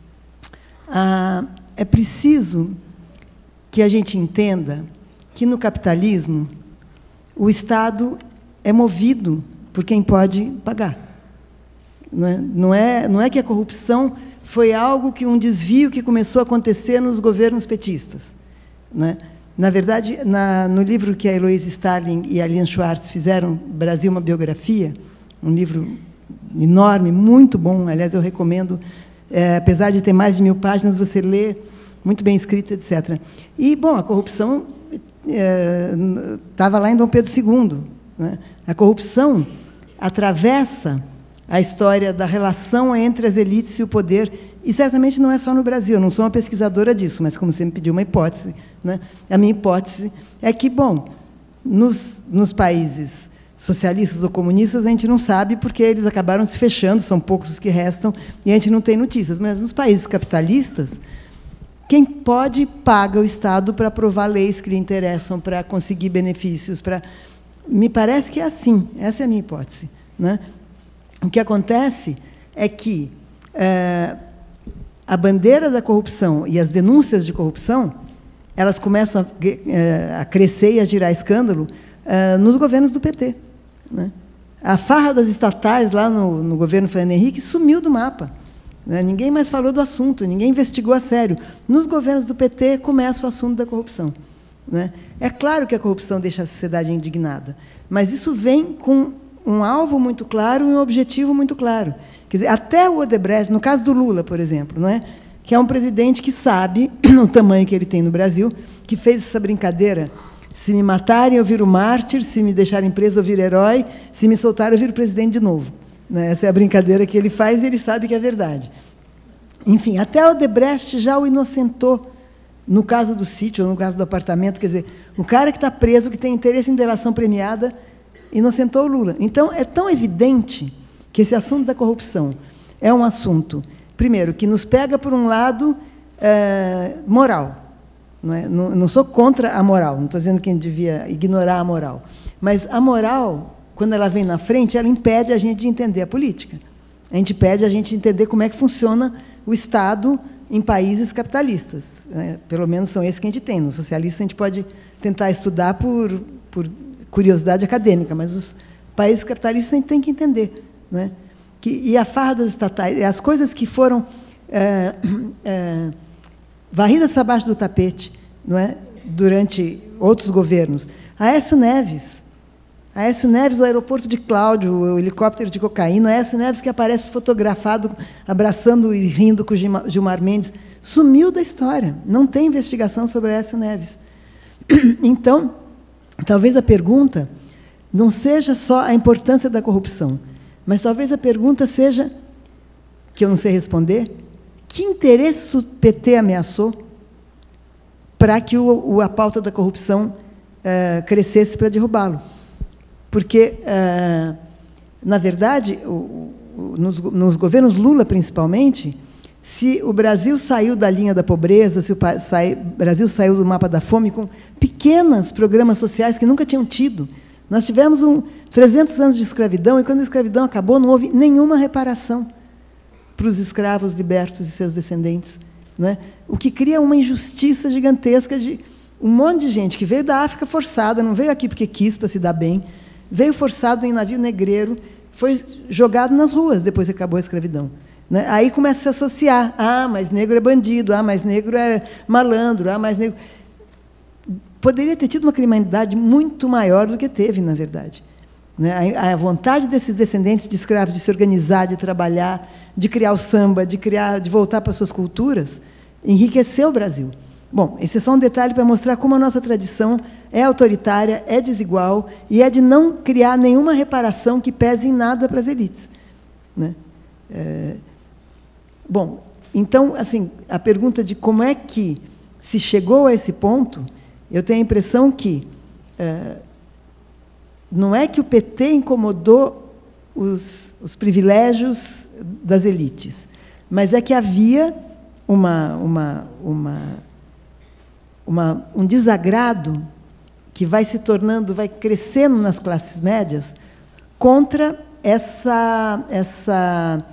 uh, é preciso que a gente entenda que, no capitalismo, o Estado é movido por quem pode pagar. Não é, não é, não é que a corrupção foi algo que um desvio que começou a acontecer nos governos petistas, né? Na verdade, na, no livro que a Heloísa Starling e a Lian Schwartz fizeram, Brasil, uma biografia, um livro enorme, muito bom, aliás, eu recomendo, é, apesar de ter mais de mil páginas, você lê, muito bem escrito, etcétera. E, bom, a corrupção estava é, lá em Dom Pedro segundo, né? A corrupção atravessa a história da relação entre as elites e o poder, e certamente não é só no Brasil, eu não sou uma pesquisadora disso, mas, como você me pediu uma hipótese, né, a minha hipótese é que, bom, nos, nos países socialistas ou comunistas, a gente não sabe, porque eles acabaram se fechando, são poucos os que restam, e a gente não tem notícias, mas nos países capitalistas, quem pode paga o Estado para aprovar leis que lhe interessam, para conseguir benefícios, para... Me parece que é assim, essa é a minha hipótese, né? O que acontece é que é, a bandeira da corrupção e as denúncias de corrupção, elas começam a, é, a crescer e a girar escândalo é, nos governos do P T, né? A farra das estatais lá no, no governo Fernando Henrique sumiu do mapa, né? Ninguém mais falou do assunto, ninguém investigou a sério. Nos governos do P T começa o assunto da corrupção, né? É claro que a corrupção deixa a sociedade indignada, mas isso vem com um alvo muito claro e um objetivo muito claro, Quer dizer, até o Odebrecht, no caso do Lula, por exemplo, não é? Que é um presidente que sabe o tamanho que ele tem no Brasil, que fez essa brincadeira. Se me matarem, eu viro mártir, se me deixarem preso, eu viro herói, se me soltarem, eu viro presidente de novo. Essa é a brincadeira que ele faz e ele sabe que é verdade. Enfim, até o Odebrecht já o inocentou, no caso do sítio, ou no caso do apartamento, quer dizer, o cara que está preso, que tem interesse em delação premiada, inocentou o Lula. Então, é tão evidente que esse assunto da corrupção é um assunto, primeiro, que nos pega por um lado é, moral. Não, é? não, não sou contra a moral, não estou dizendo que a gente devia ignorar a moral, mas a moral, quando ela vem na frente, ela impede a gente de entender a política. A gente impede a gente de entender como é que funciona o Estado em países capitalistas. Né? Pelo menos são esses que a gente tem. No socialista, a gente pode tentar estudar por, por curiosidade acadêmica, mas os países capitalistas a gente tem que entender. Né? Que, e a farra das estatais, as coisas que foram é, é, varridas para baixo do tapete, não é? Durante outros governos. Aécio Neves, Aécio Neves, o aeroporto de Cláudio, o helicóptero de cocaína, Aécio Neves que aparece fotografado, abraçando e rindo com Gilmar Mendes, sumiu da história. Não tem investigação sobre Aécio Neves. Então, talvez a pergunta não seja só a importância da corrupção, mas talvez a pergunta seja, que eu não sei responder, que interesse o P T ameaçou para que o, o, a pauta da corrupção uh, crescesse para derrubá-lo? Porque, uh, na verdade, o, o, nos, nos governos Lula, principalmente, se o Brasil saiu da linha da pobreza, se o sai, Brasil saiu do mapa da fome com pequenos programas sociais que nunca tinham tido. Nós tivemos um, trezentos anos de escravidão, e, quando a escravidão acabou, não houve nenhuma reparação para os escravos libertos e seus descendentes. Né? O que cria uma injustiça gigantesca de um monte de gente que veio da África forçada, não veio aqui porque quis para se dar bem, veio forçado em navio negreiro, foi jogado nas ruas depois que acabou a escravidão. Né? Aí começa a se associar. Ah, mas negro é bandido, ah, mas negro é malandro, ah, mas negro... Poderia ter tido uma criminalidade muito maior do que teve, na verdade. Né? A vontade desses descendentes de escravos de se organizar, de trabalhar, de criar o samba, de, criar, de voltar para suas culturas, enriqueceu o Brasil. Bom, esse é só um detalhe para mostrar como a nossa tradição é autoritária, é desigual e é de não criar nenhuma reparação que pese em nada para as elites. Né? É... Bom, então, assim, a pergunta de como é que se chegou a esse ponto, eu tenho a impressão que é, não é que o P T incomodou os, os privilégios das elites, mas é que havia uma, uma, uma, uma, um desagrado que vai se tornando, vai crescendo nas classes médias contra essa, essa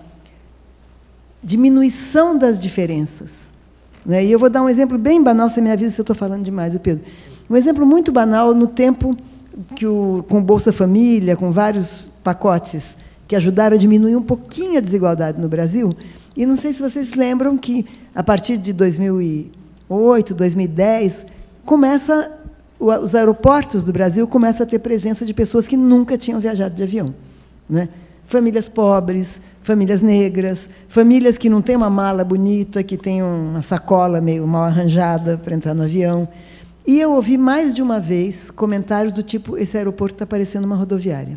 diminuição das diferenças. Né? E eu vou dar um exemplo bem banal, você me avisa se eu estou falando demais, Pedro. Um exemplo muito banal no tempo que o, com Bolsa Família, com vários pacotes que ajudaram a diminuir um pouquinho a desigualdade no Brasil. E não sei se vocês lembram que, a partir de dois mil e oito, dois mil e dez, começa, os aeroportos do Brasil começam a ter presença de pessoas que nunca tinham viajado de avião. Né? Famílias pobres, famílias negras, famílias que não têm uma mala bonita, que têm uma sacola meio mal arranjada para entrar no avião. E eu ouvi mais de uma vez comentários do tipo: esse aeroporto está parecendo uma rodoviária.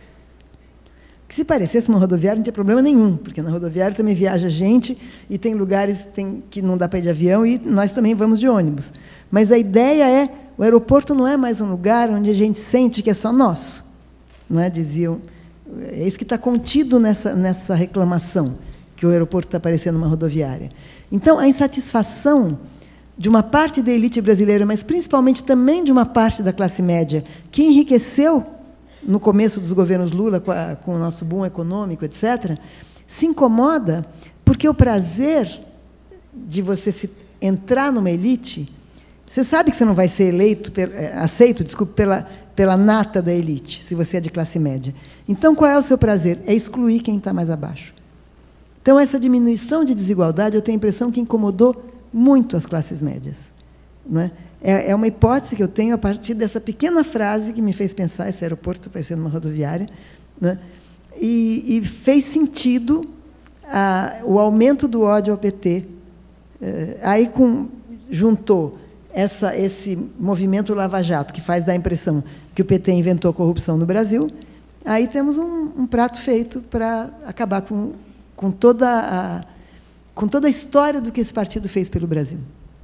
Que se parecesse uma rodoviária não tinha problema nenhum, porque na rodoviária também viaja gente e tem lugares tem, que não dá para ir de avião e nós também vamos de ônibus. Mas a ideia é, o aeroporto não é mais um lugar onde a gente sente que é só nosso. Não é? Diziam, é isso que está contido nessa, nessa reclamação, que o aeroporto está parecendo uma rodoviária. Então, a insatisfação de uma parte da elite brasileira, mas principalmente também de uma parte da classe média, que enriqueceu no começo dos governos Lula, com, a, com o nosso boom econômico, etcétera, se incomoda porque o prazer de você se entrar numa elite, você sabe que você não vai ser eleito, aceito, desculpe, pela, pela nata da elite, se você é de classe média. Então, qual é o seu prazer? É excluir quem está mais abaixo. Então, essa diminuição de desigualdade, eu tenho a impressão que incomodou muito as classes médias. Não é? É uma hipótese que eu tenho a partir dessa pequena frase que me fez pensar, esse aeroporto vai ser uma rodoviária, né? e, e fez sentido a, o aumento do ódio ao P T. É, aí com, juntou essa, esse movimento Lava Jato, que faz dar a impressão que o P T inventou a corrupção no Brasil, aí temos um, um prato feito para acabar com, com, toda a, com toda a história do que esse partido fez pelo Brasil.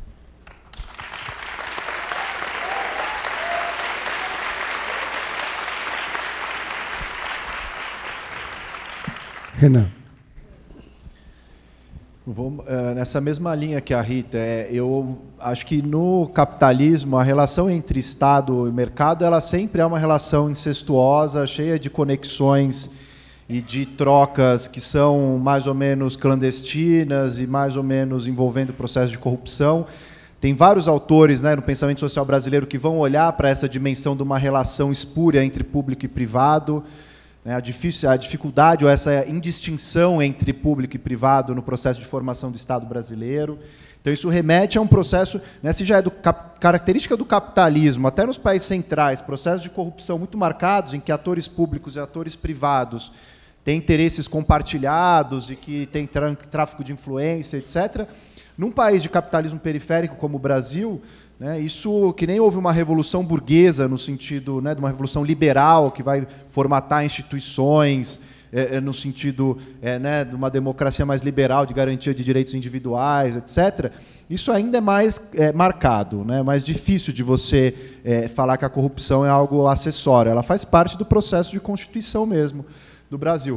Renan. Vou, é, nessa mesma linha que a Rita, é, eu acho que no capitalismo a relação entre Estado e mercado ela sempre é uma relação incestuosa, cheia de conexões e de trocas que são mais ou menos clandestinas e mais ou menos envolvendo processo de corrupção. Tem vários autores, né, no pensamento social brasileiro que vão olhar para essa dimensão de uma relação espúria entre público e privado. A, difícil, a dificuldade ou essa indistinção entre público e privado no processo de formação do Estado brasileiro. Então, isso remete a um processo, né, se já é do, cap, característica do capitalismo, até nos países centrais, processos de corrupção muito marcados, em que atores públicos e atores privados têm interesses compartilhados e que tem tráfico de influência, etcétera. Num país de capitalismo periférico como o Brasil, né, isso que nem houve uma revolução burguesa, no sentido, né, de uma revolução liberal, que vai formatar instituições, é, é, no sentido é, né, de uma democracia mais liberal, de garantia de direitos individuais, etcétera. Isso ainda é mais é, marcado, né, mais difícil de você é, falar que a corrupção é algo acessório. Ela faz parte do processo de constituição mesmo do Brasil.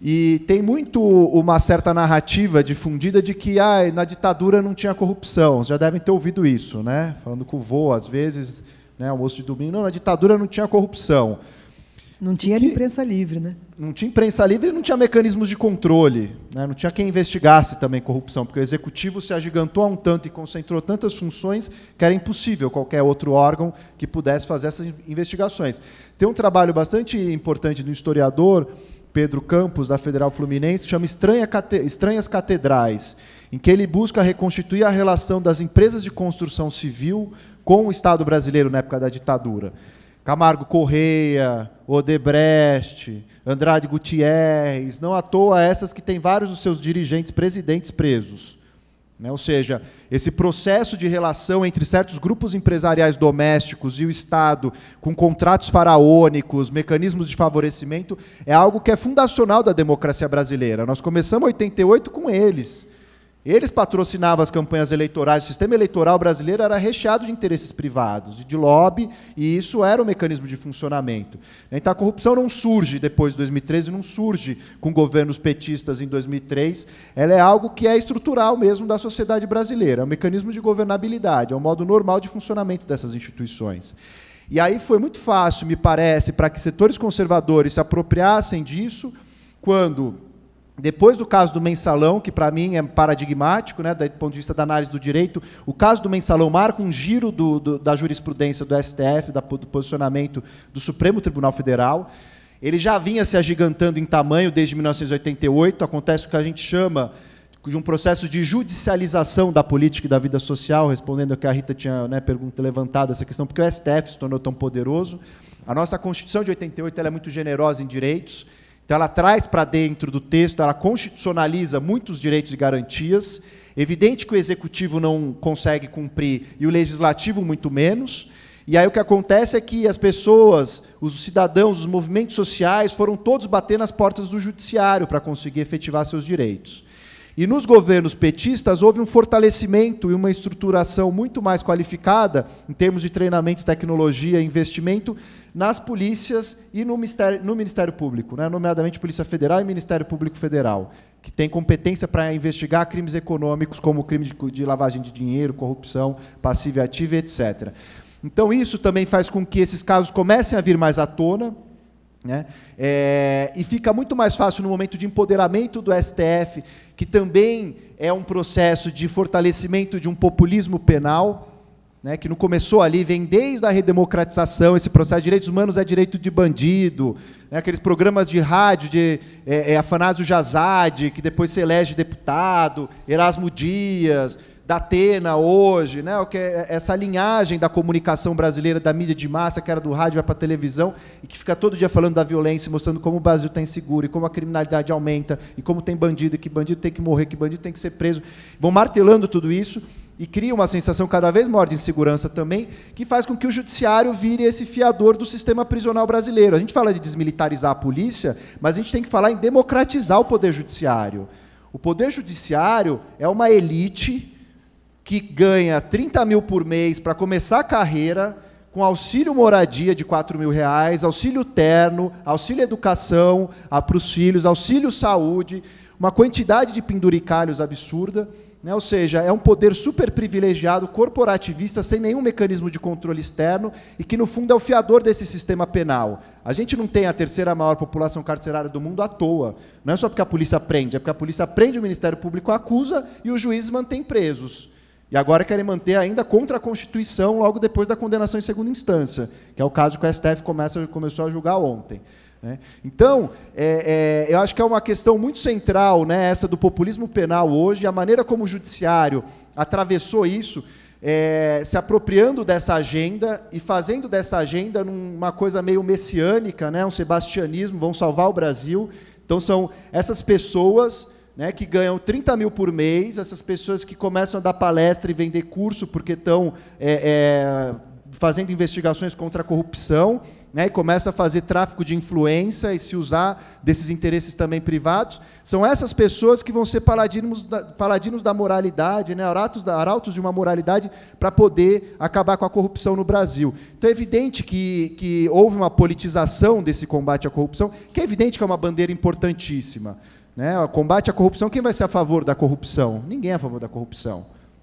E tem muito uma certa narrativa difundida de que ah, na ditadura não tinha corrupção. Vocês já devem ter ouvido isso, né? Falando com o vô, às vezes, né, almoço de domingo. Não, na ditadura não tinha corrupção. Não tinha que, imprensa livre, né? Não tinha imprensa livre e não tinha mecanismos de controle. Né? Não tinha quem investigasse também corrupção, porque o executivo se agigantou a um tanto e concentrou tantas funções que era impossível qualquer outro órgão que pudesse fazer essas investigações. Tem um trabalho bastante importante do historiador Pedro Campos, da Federal Fluminense, que chama Estranhas Catedrais, em que ele busca reconstituir a relação das empresas de construção civil com o Estado brasileiro na época da ditadura. Camargo Correia, Odebrecht, Andrade Gutierrez, não à toa essas que têm vários dos seus dirigentes presidentes presos. Né? Ou seja, esse processo de relação entre certos grupos empresariais domésticos e o Estado, com contratos faraônicos, mecanismos de favorecimento, é algo que é fundacional da democracia brasileira. Nós começamos em oitenta e oito com eles. Eles patrocinavam as campanhas eleitorais. O sistema eleitoral brasileiro era recheado de interesses privados, de lobby, e isso era o mecanismo de funcionamento. Então, a corrupção não surge depois de dois mil e treze, não surge com governos petistas em dois mil e três. Ela é algo que é estrutural mesmo da sociedade brasileira. É um mecanismo de governabilidade, é um modo normal de funcionamento dessas instituições. E aí foi muito fácil, me parece, para que setores conservadores se apropriassem disso, quando... Depois do caso do Mensalão, que para mim é paradigmático, né, do ponto de vista da análise do direito, o caso do Mensalão marca um giro do, do, da jurisprudência do S T F, da, do posicionamento do Supremo Tribunal Federal. Ele já vinha se agigantando em tamanho desde mil novecentos e oitenta e oito, acontece o que a gente chama de um processo de judicialização da política e da vida social, respondendo ao que a Rita tinha, né, pergunta, levantado essa questão, porque o S T F se tornou tão poderoso. A nossa Constituição de oitenta e oito ela é muito generosa em direitos. Então, ela traz para dentro do texto, ela constitucionaliza muitos direitos e garantias. Evidente que o Executivo não consegue cumprir e o Legislativo muito menos. E aí o que acontece é que as pessoas, os cidadãos, os movimentos sociais foram todos bater nas portas do Judiciário para conseguir efetivar seus direitos. E nos governos petistas houve um fortalecimento e uma estruturação muito mais qualificada, em termos de treinamento, tecnologia, investimento, nas polícias e no Ministério, no Ministério Público, né? Nomeadamente Polícia Federal e Ministério Público Federal, que tem competência para investigar crimes econômicos, como crime de, de lavagem de dinheiro, corrupção, passiva e ativa, etcétera. Então, isso também faz com que esses casos comecem a vir mais à tona, né? É, e fica muito mais fácil no momento de empoderamento do S T F, que também é um processo de fortalecimento de um populismo penal, né, que não começou ali, vem desde a redemocratização, esse processo de direitos humanos é direito de bandido, né, aqueles programas de rádio de é, é, Afanásio Jazade, que depois se elege deputado, Erasmo Dias, da Atena hoje, né, o que é essa linhagem da comunicação brasileira, da mídia de massa, que era do rádio, vai para a televisão, e que fica todo dia falando da violência, mostrando como o Brasil está inseguro, e como a criminalidade aumenta, e como tem bandido, e que bandido tem que morrer, que bandido tem que ser preso. Vão martelando tudo isso, e cria uma sensação cada vez maior de insegurança também, que faz com que o judiciário vire esse fiador do sistema prisional brasileiro. A gente fala de desmilitarizar a polícia, mas a gente tem que falar em democratizar o poder judiciário. O poder judiciário é uma elite que ganha trinta mil por mês para começar a carreira, com auxílio moradia de quatro mil reais, auxílio terno, auxílio educação para os filhos, auxílio saúde, uma quantidade de penduricalhos absurda. Né? Ou seja, é um poder super privilegiado, corporativista, sem nenhum mecanismo de controle externo, e que, no fundo, é o fiador desse sistema penal. A gente não tem a terceira maior população carcerária do mundo à toa. Não é só porque a polícia prende, é porque a polícia prende, o Ministério Público acusa e os juízes mantêm presos. E agora querem manter ainda contra a Constituição, logo depois da condenação em segunda instância, que é o caso que o S T F começa, começou a julgar ontem. Né? Então, é, é, eu acho que é uma questão muito central, né, essa do populismo penal hoje, a maneira como o judiciário atravessou isso, é, se apropriando dessa agenda e fazendo dessa agenda uma coisa meio messiânica, né, um sebastianismo, vão salvar o Brasil. Então, são essas pessoas, né, que ganham trinta mil por mês, essas pessoas que começam a dar palestra e vender curso porque estão é, é, fazendo investigações contra a corrupção, né, e começa a fazer tráfico de influência e se usar desses interesses também privados. São essas pessoas que vão ser paladinos da, paladinos da moralidade, né, arautos, da, arautos de uma moralidade para poder acabar com a corrupção no Brasil. Então é evidente que, que houve uma politização desse combate à corrupção, que é evidente que é uma bandeira importantíssima. Né, o combate à corrupção, quem vai ser a favor da corrupção? Ninguém é a favor da corrupção.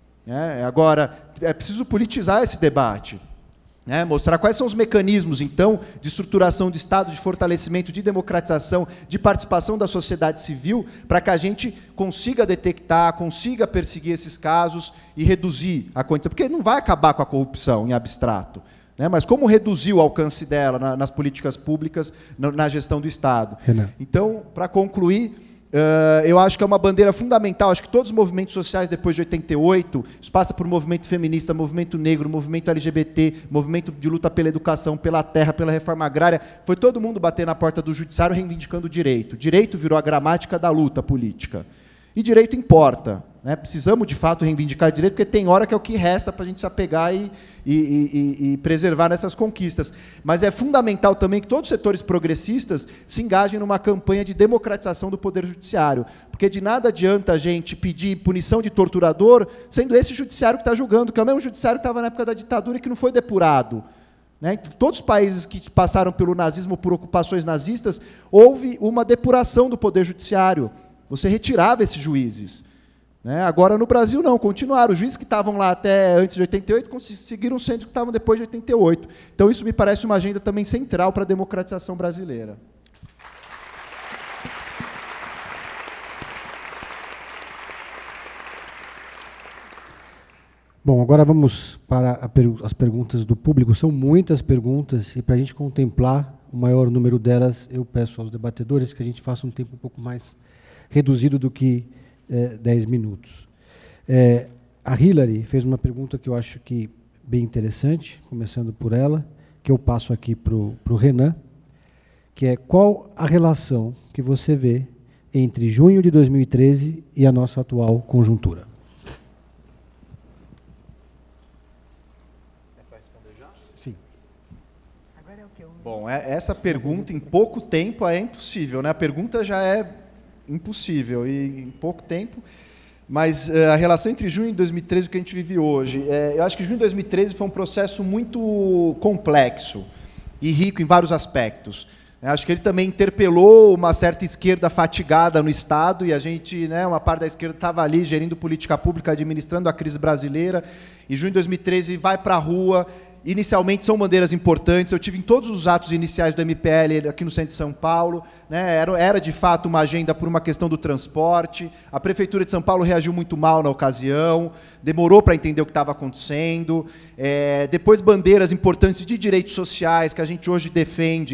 É, agora, é preciso politizar esse debate. Né, mostrar quais são os mecanismos, então, de estruturação de Estado, de fortalecimento, de democratização, de participação da sociedade civil, para que a gente consiga detectar, consiga perseguir esses casos e reduzir a quantidade. Porque não vai acabar com a corrupção em abstrato, né, mas como reduzir o alcance dela na, nas políticas públicas, na, na gestão do Estado. Renan. Então, para concluir, Uh, eu acho que é uma bandeira fundamental. Acho que todos os movimentos sociais depois de oitenta e oito, isso passa por movimento feminista, movimento negro, movimento L G B T, movimento de luta pela educação, pela terra, pela reforma agrária. Foi todo mundo bater na porta do judiciário reivindicando o direito. Direito virou a gramática da luta política. E direito importa. Né? Precisamos, de fato, reivindicar direito, porque tem hora que é o que resta para a gente se apegar e, e, e, e preservar nessas conquistas. Mas é fundamental também que todos os setores progressistas se engajem numa campanha de democratização do Poder Judiciário, porque de nada adianta a gente pedir punição de torturador, sendo esse judiciário que está julgando, que é o mesmo judiciário que estava na época da ditadura e que não foi depurado. Né? Em todos os países que passaram pelo nazismo, por ocupações nazistas, houve uma depuração do Poder Judiciário. Você retirava esses juízes. Né? Agora, no Brasil, não, continuaram. Os juízes que estavam lá até antes de oitenta e oito conseguiram ser os que estavam depois de oitenta e oito. Então, isso me parece uma agenda também central para a democratização brasileira. Bom, agora vamos para a per as perguntas do público. São muitas perguntas, e para a gente contemplar o maior número delas, eu peço aos debatedores que a gente faça um tempo um pouco mais reduzido do que é, dez minutos. É, a Hilary fez uma pergunta que eu acho que bem interessante, começando por ela, que eu passo aqui para o Renan, que é: qual a relação que você vê entre junho de dois mil e treze e a nossa atual conjuntura? É para responder já? Sim. Agora é o que eu... Bom, é, essa pergunta em pouco tempo é impossível, né? A pergunta já é impossível, e em pouco tempo, mas uh, a relação entre junho de dois mil e treze e o que a gente vive hoje, é, eu acho que junho de dois mil e treze foi um processo muito complexo e rico em vários aspectos. Eu acho que ele também interpelou uma certa esquerda fatigada no Estado, e a gente, né, uma parte da esquerda estava ali gerindo política pública, administrando a crise brasileira, e junho de dois mil e treze vai para a rua. Inicialmente são bandeiras importantes, eu tive em todos os atos iniciais do M P L aqui no centro de São Paulo, né, era, era de fato uma agenda por uma questão do transporte, a Prefeitura de São Paulo reagiu muito mal na ocasião, demorou para entender o que estava acontecendo, é, depois bandeiras importantes de direitos sociais que a gente hoje defende,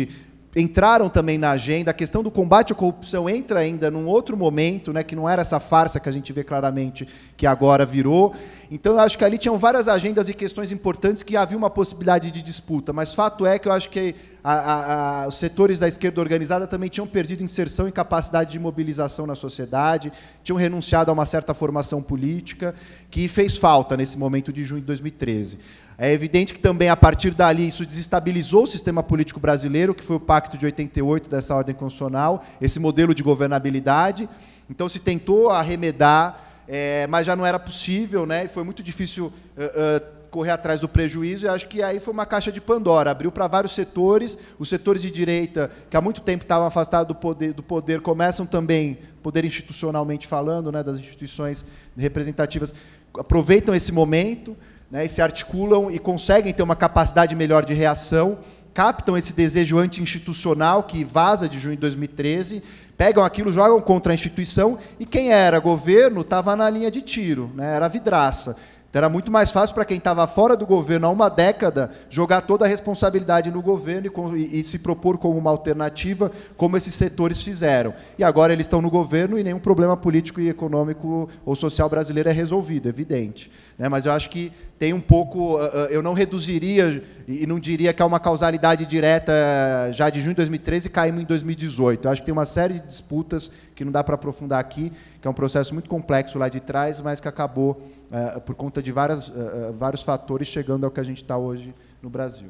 entraram também na agenda. A questão do combate à corrupção entra ainda num outro momento, né, que não era essa farsa que a gente vê claramente que agora virou. Então, eu acho que ali tinham várias agendas e questões importantes que havia uma possibilidade de disputa, mas fato é que eu acho que a, a, a, os setores da esquerda organizada também tinham perdido inserção e capacidade de mobilização na sociedade, tinham renunciado a uma certa formação política, que fez falta nesse momento de junho de dois mil e treze. É evidente que também, a partir dali, isso desestabilizou o sistema político brasileiro, que foi o Pacto de oitenta e oito dessa ordem constitucional, esse modelo de governabilidade. Então, se tentou arremedar, é, mas já não era possível, né? E foi muito difícil uh, uh, correr atrás do prejuízo, e acho que aí foi uma caixa de Pandora, abriu para vários setores, os setores de direita, que há muito tempo estavam afastados do poder, do poder começam também, poder institucionalmente falando, né, das instituições representativas, aproveitam esse momento, né, e se articulam e conseguem ter uma capacidade melhor de reação, captam esse desejo anti-institucional que vaza de junho de dois mil e treze, pegam aquilo, jogam contra a instituição, e quem era governo estava na linha de tiro, né, era vidraça. Então, era muito mais fácil para quem estava fora do governo há uma década jogar toda a responsabilidade no governo e, e, e se propor como uma alternativa, como esses setores fizeram. E agora eles estão no governo e nenhum problema político e econômico ou social brasileiro é resolvido, evidente. Né? Mas eu acho que tem um pouco... Eu não reduziria e não diria que há uma causalidade direta já de junho de dois mil e treze e caímos em dois mil e dezoito. Eu acho que tem uma série de disputas que não dá para aprofundar aqui, que é um processo muito complexo lá de trás, mas que acabou... Uh, por conta de várias, uh, vários fatores, chegando ao que a gente está hoje no Brasil.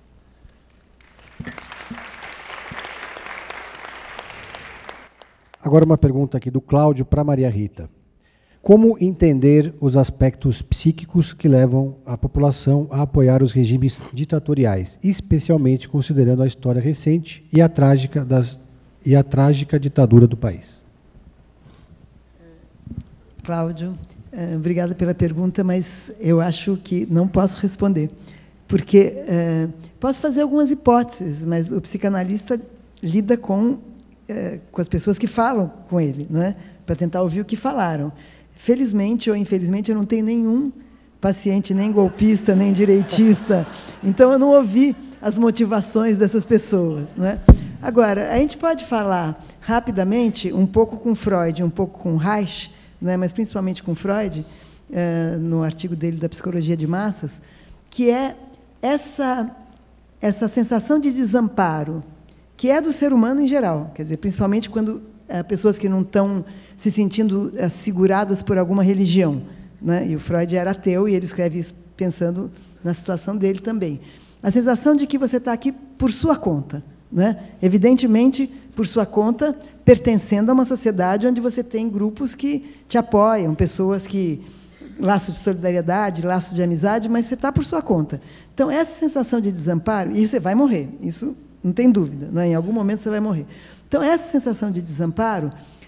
Agora uma pergunta aqui do Cláudio para Maria Rita. Como entender os aspectos psíquicos que levam a população a apoiar os regimes ditatoriais, especialmente considerando a história recente e a trágica, das, e a trágica ditadura do país? Cláudio, obrigada pela pergunta, mas eu acho que não posso responder, porque é, posso fazer algumas hipóteses, mas o psicanalista lida com, é, com as pessoas que falam com ele, não é? Para tentar ouvir o que falaram. Felizmente ou infelizmente, eu não tenho nenhum paciente, nem golpista, nem direitista, então eu não ouvi as motivações dessas pessoas, não é? Agora, a gente pode falar rapidamente, um pouco com Freud, um pouco com Reich, né, mas principalmente com Freud, eh, no artigo dele da Psicologia de Massas, que é essa, essa sensação de desamparo, que é do ser humano em geral, quer dizer, principalmente quando eh, pessoas que não estão se sentindo eh, seguradas por alguma religião, né, e o Freud era ateu, e ele escreve isso pensando na situação dele também. A sensação de que você está aqui por sua conta, né? Evidentemente, por sua conta, pertencendo a uma sociedade onde você tem grupos que te apoiam, pessoas que... laços de solidariedade, laços de amizade, mas você está por sua conta. Então, essa sensação de desamparo, e você vai morrer, isso não tem dúvida, né? Em algum momento você vai morrer. Então, essa sensação de desamparo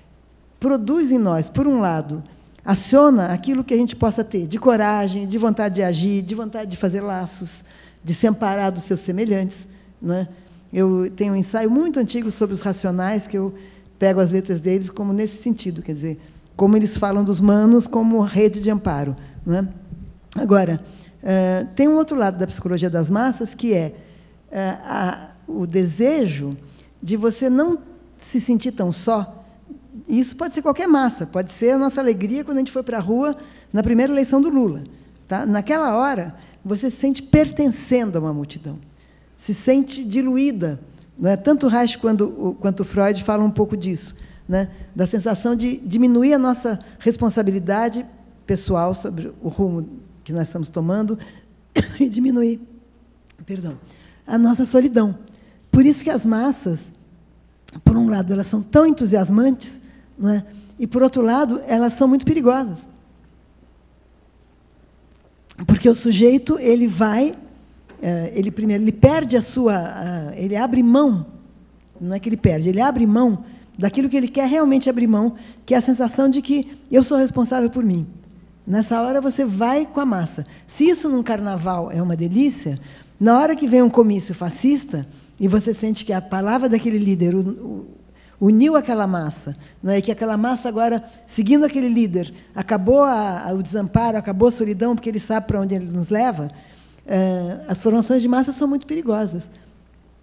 produz em nós, por um lado, aciona aquilo que a gente possa ter de coragem, de vontade de agir, de vontade de fazer laços, de se amparar dos seus semelhantes, não é? Eu tenho um ensaio muito antigo sobre os racionais, que eu pego as letras deles como nesse sentido, quer dizer, como eles falam dos manos como rede de amparo, não é? Agora, uh, tem um outro lado da psicologia das massas, que é uh, a, o desejo de você não se sentir tão só. Isso pode ser qualquer massa, pode ser a nossa alegria quando a gente foi para a rua na primeira eleição do Lula. Tá? Naquela hora, você se sente pertencendo a uma multidão, se sente diluída. Não é? Tanto Reich quanto, quanto Freud falam um pouco disso, né? Da sensação de diminuir a nossa responsabilidade pessoal sobre o rumo que nós estamos tomando e diminuir, perdão, a nossa solidão. Por isso que as massas, por um lado, elas são tão entusiasmantes, não é? E, por outro lado, elas são muito perigosas. Porque o sujeito, ele vai... Ele, primeiro, ele perde a sua... Ele abre mão, não é que ele perde, ele abre mão daquilo que ele quer realmente abrir mão, que é a sensação de que eu sou responsável por mim. Nessa hora, você vai com a massa. Se isso num carnaval é uma delícia, na hora que vem um comício fascista, e você sente que a palavra daquele líder uniu aquela massa, não é? E que aquela massa agora, seguindo aquele líder, acabou a, a, o desamparo, acabou a solidão, porque ele sabe para onde ele nos leva. Uh, as formações de massa são muito perigosas,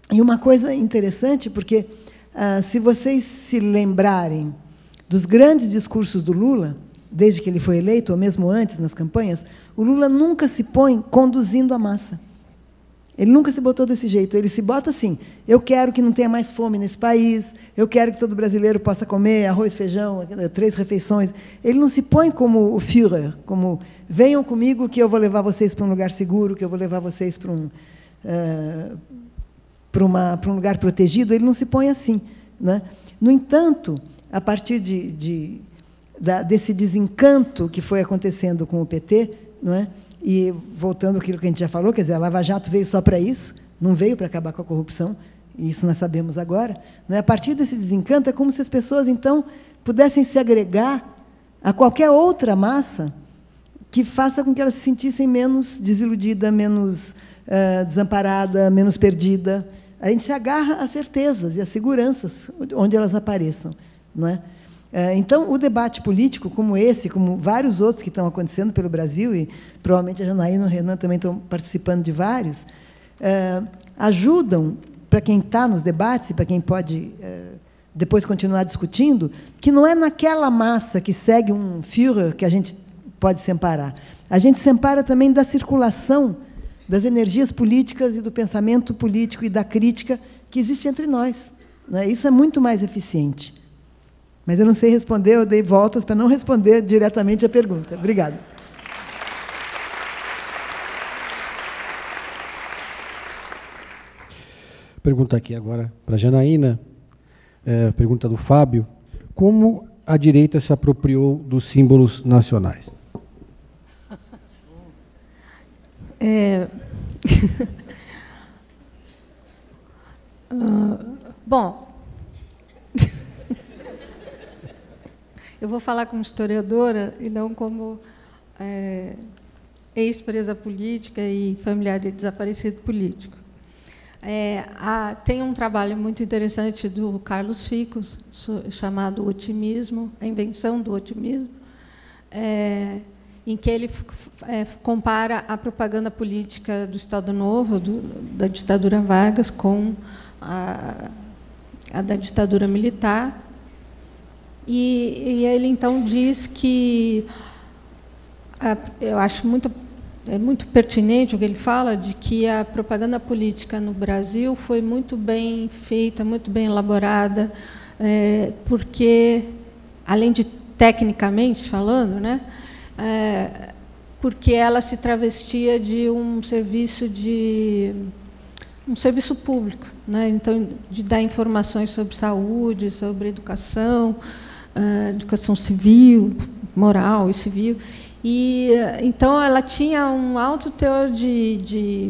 E uma coisa interessante, porque, ah, se vocês se lembrarem dos grandes discursos do Lula, desde que ele foi eleito, ou mesmo antes, nas campanhas, o Lula nunca se põe conduzindo a massa. Ele nunca se botou desse jeito. Ele se bota assim: eu quero que não tenha mais fome nesse país, eu quero que todo brasileiro possa comer arroz, feijão, três refeições. Ele não se põe como o Führer, como venham comigo que eu vou levar vocês para um lugar seguro, que eu vou levar vocês para um, uh, para uma, para um lugar protegido. Ele não se põe assim, né? No entanto, a partir de, de, da, desse desencanto que foi acontecendo com o P T, não é? E, voltando àquilo que a gente já falou, quer dizer, a Lava Jato veio só para isso, não veio para acabar com a corrupção, e isso nós sabemos agora. Né? A partir desse desencanto, é como se as pessoas, então, pudessem se agregar a qualquer outra massa que faça com que elas se sentissem menos desiludida, menos uh, desamparada, menos perdida. A gente se agarra às certezas e às seguranças, onde elas apareçam. Não é? Então, o debate político, como esse, como vários outros que estão acontecendo pelo Brasil, e provavelmente a Janaína e o Renan também estão participando de vários, ajudam, para quem está nos debates, e para quem pode depois continuar discutindo, que não é naquela massa que segue um Führer que a gente pode se amparar. A gente se ampara também da circulação das energias políticas e do pensamento político e da crítica que existe entre nós. Né? Isso é muito mais eficiente. Mas eu não sei responder, eu dei voltas para não responder diretamente a pergunta. Obrigada. Pergunta aqui agora para a Janaína, é, pergunta do Fábio. Como a direita se apropriou dos símbolos nacionais? É... uh, bom... Eu vou falar como historiadora e não como é, ex-presa política e familiar de desaparecido político. É, há, tem um trabalho muito interessante do Carlos Ficos, chamado Otimismo, a Invenção do Otimismo, é, em que ele é, compara a propaganda política do Estado Novo, do, da ditadura Vargas, com a, a da ditadura militar. E, e ele, então, diz que, a, eu acho muito, é muito pertinente o que ele fala, de que a propaganda política no Brasil foi muito bem feita, muito bem elaborada, é, porque, além de tecnicamente falando, né, é, porque ela se travestia de um serviço de um serviço público, né, então, de dar informações sobre saúde, sobre educação, Uh, educação civil, moral e civil. E, então, ela tinha um alto teor de, de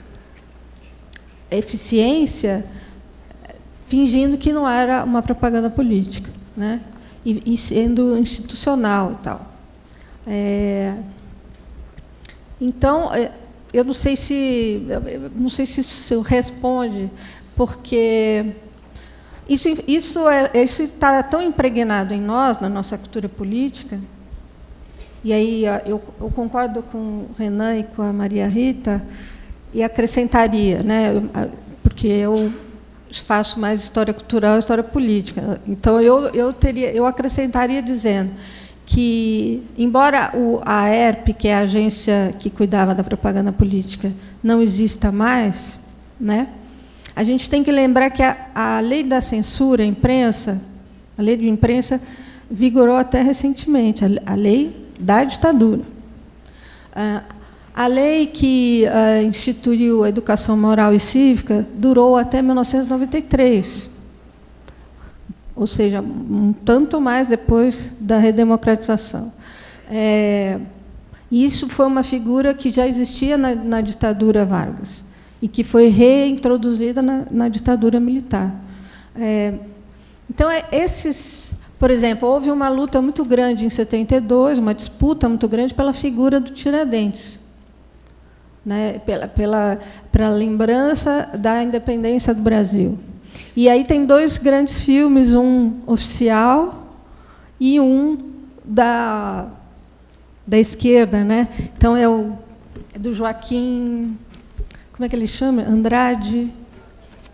eficiência, fingindo que não era uma propaganda política, né? e, e sendo institucional e tal. É, então, eu não sei se, não sei se isso responde, porque... Isso, isso, é, isso está tão impregnado em nós, na nossa cultura política, e aí eu, eu concordo com o Renan e com a Maria Rita, e acrescentaria, né, porque eu faço mais história cultural e história política. Então, eu, eu, teria, eu acrescentaria dizendo que, embora o, a A E R P, que é a agência que cuidava da propaganda política, não exista mais, né, a gente tem que lembrar que a, a lei da censura à imprensa, a lei de imprensa, vigorou até recentemente, a, a lei da ditadura. Ah, a lei que ah, instituiu a educação moral e cívica durou até mil novecentos e noventa e três, ou seja, um tanto mais depois da redemocratização. É, isso foi uma figura que já existia na, na ditadura Vargas, e que foi reintroduzida na, na ditadura militar. É, então, é, esses, por exemplo, houve uma luta muito grande em setenta e dois, uma disputa muito grande pela figura do Tiradentes, né, pela, pela, pela lembrança da independência do Brasil. E aí tem dois grandes filmes, um oficial e um da, da esquerda, né? Então, é o é do Joaquim... Como é que ele chama? Andrade...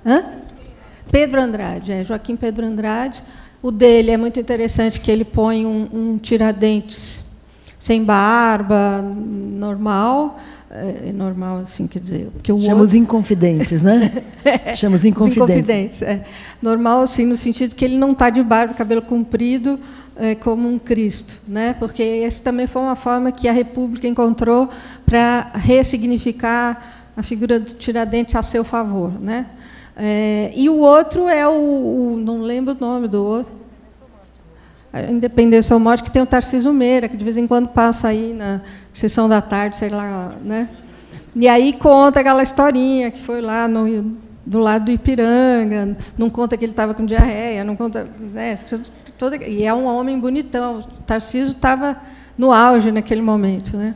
Hã? Pedro Andrade, é, Joaquim Pedro Andrade. O dele é muito interessante, que ele põe um, um Tiradentes sem barba, normal, é, normal, assim, quer dizer... Porque o Chama os outro... inconfidentes, né? Chama os inconfidentes. Os inconfidentes, é. Normal, assim, no sentido que ele não está de barba, cabelo comprido, é, como um Cristo, né? Porque essa também foi uma forma que a República encontrou para ressignificar a figura do Tiradentes a seu favor, né? É, e o outro é o, o... não lembro o nome do outro. A Independência ou Morte, que tem o Tarcísio Meira, que de vez em quando passa aí na sessão da tarde, sei lá, né? E aí conta aquela historinha que foi lá no, do lado do Ipiranga, não conta que ele estava com diarreia, não conta, né? Toda, e é um homem bonitão. O Tarcísio estava no auge naquele momento, né?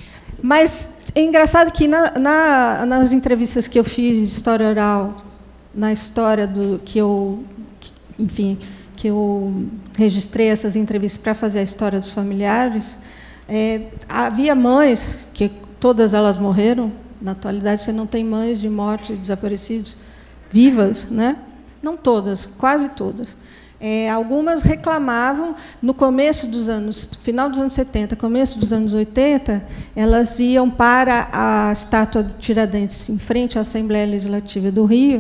Mas é engraçado que na, na, nas entrevistas que eu fiz de história oral, na história do que eu, que, enfim, que eu registrei essas entrevistas para fazer a história dos familiares, é, havia mães, que todas elas morreram, na atualidade você não tem mães de mortos e desaparecidos vivas, né? Não todas, quase todas. É, algumas reclamavam, no começo dos anos, final dos anos setenta, começo dos anos oitenta, elas iam para a estátua do Tiradentes, em frente à Assembleia Legislativa do Rio,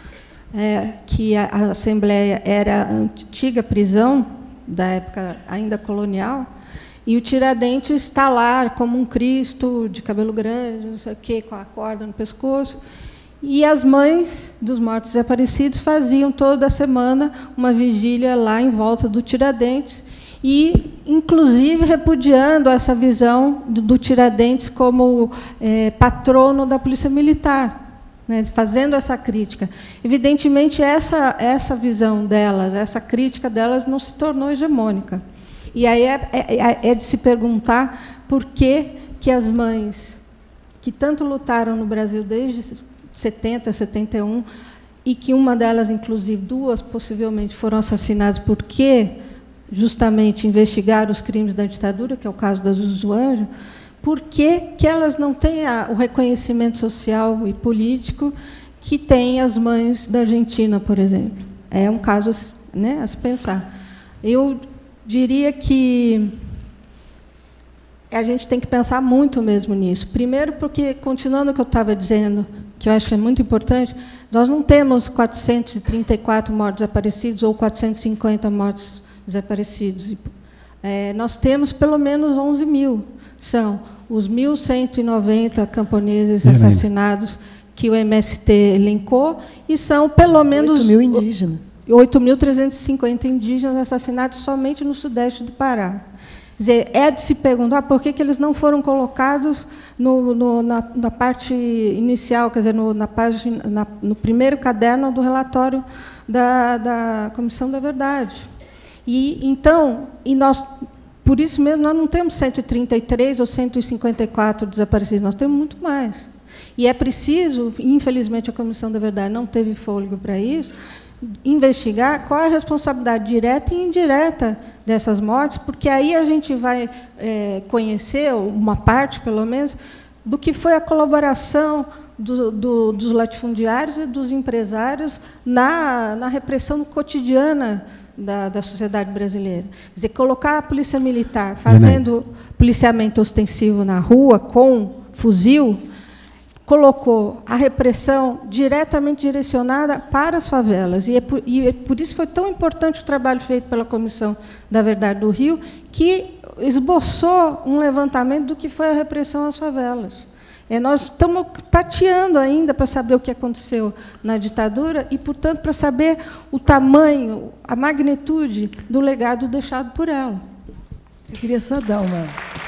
é, que a, a Assembleia era a antiga prisão, da época ainda colonial, e o Tiradentes está lá como um Cristo, de cabelo grande, não sei o quê, com a corda no pescoço. E as mães dos mortos desaparecidos faziam toda semana uma vigília lá em volta do Tiradentes, e, inclusive, repudiando essa visão do, do Tiradentes como é, patrono da Polícia Militar, né, fazendo essa crítica. Evidentemente, essa, essa visão delas, essa crítica delas não se tornou hegemônica. E aí é, é, é de se perguntar por que, que as mães que tanto lutaram no Brasil desde setenta, setenta e um, e que uma delas, inclusive, duas, possivelmente, foram assassinadas porque, justamente, investigaram os crimes da ditadura, que é o caso da Zuzu Anjo, por que, que elas não têm a, o reconhecimento social e político que têm as mães da Argentina, por exemplo? É um caso, né, a se pensar. Eu diria que a gente tem que pensar muito mesmo nisso. Primeiro, porque, continuando o que eu estava dizendo, que eu acho que é muito importante, nós não temos quatrocentos e trinta e quatro mortos desaparecidos ou quatrocentos e cinquenta mortos desaparecidos. É, nós temos pelo menos onze mil. São os mil cento e noventa camponeses assassinados que o M S T elencou, e são pelo menos... oito mil indígenas. oito mil trezentos e cinquenta indígenas assassinados somente no sudeste do Pará. Quer dizer, é de se perguntar por que, que eles não foram colocados no, no, na, na parte inicial, quer dizer, no, na página, na, no primeiro caderno do relatório da, da Comissão da Verdade. E, então, e nós, por isso mesmo, nós não temos cento e trinta e três ou cento e cinquenta e quatro desaparecidos, nós temos muito mais. E é preciso, infelizmente, a Comissão da Verdade não teve fôlego para isso, investigar qual é a responsabilidade direta e indireta dessas mortes, porque aí a gente vai é, conhecer, uma parte, pelo menos, do que foi a colaboração do, do, dos latifundiários e dos empresários na, na repressão cotidiana da, da sociedade brasileira. Quer dizer, colocar a polícia militar fazendo policiamento ostensivo na rua com fuzil colocou a repressão diretamente direcionada para as favelas. E, é por, e é por isso foi tão importante o trabalho feito pela Comissão da Verdade do Rio, que esboçou um levantamento do que foi a repressão às favelas. É, nós estamos tateando ainda para saber o que aconteceu na ditadura e, portanto, para saber o tamanho, a magnitude do legado deixado por ela. Eu queria só dar uma...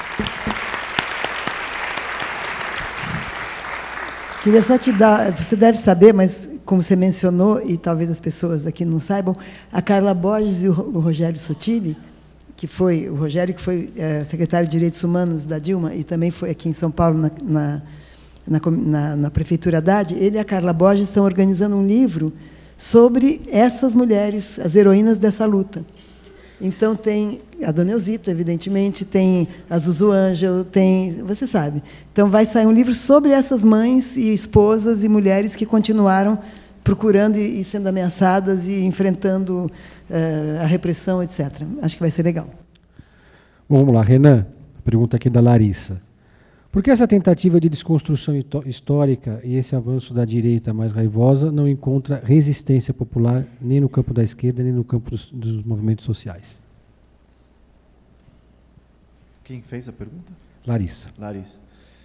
Queria só te dar, você deve saber, mas como você mencionou, e talvez as pessoas daqui não saibam, a Carla Borges e o Rogério Sottile, que foi o Rogério, que foi é, secretário de Direitos Humanos da Dilma, e também foi aqui em São Paulo, na, na, na, na, na Prefeitura Haddad, ele e a Carla Borges estão organizando um livro sobre essas mulheres, as heroínas dessa luta. Então, tem a Dona Eusita, evidentemente, tem a Zuzu Ângel, tem... Você sabe. Então, vai sair um livro sobre essas mães e esposas e mulheres que continuaram procurando e, e sendo ameaçadas e enfrentando uh, a repressão, etcétera. Acho que vai ser legal. Vamos lá, Renan. Pergunta aqui da Larissa. Por que essa tentativa de desconstrução histórica e esse avanço da direita mais raivosa não encontra resistência popular nem no campo da esquerda, nem no campo dos, dos movimentos sociais? Quem fez a pergunta? Larissa. Larissa.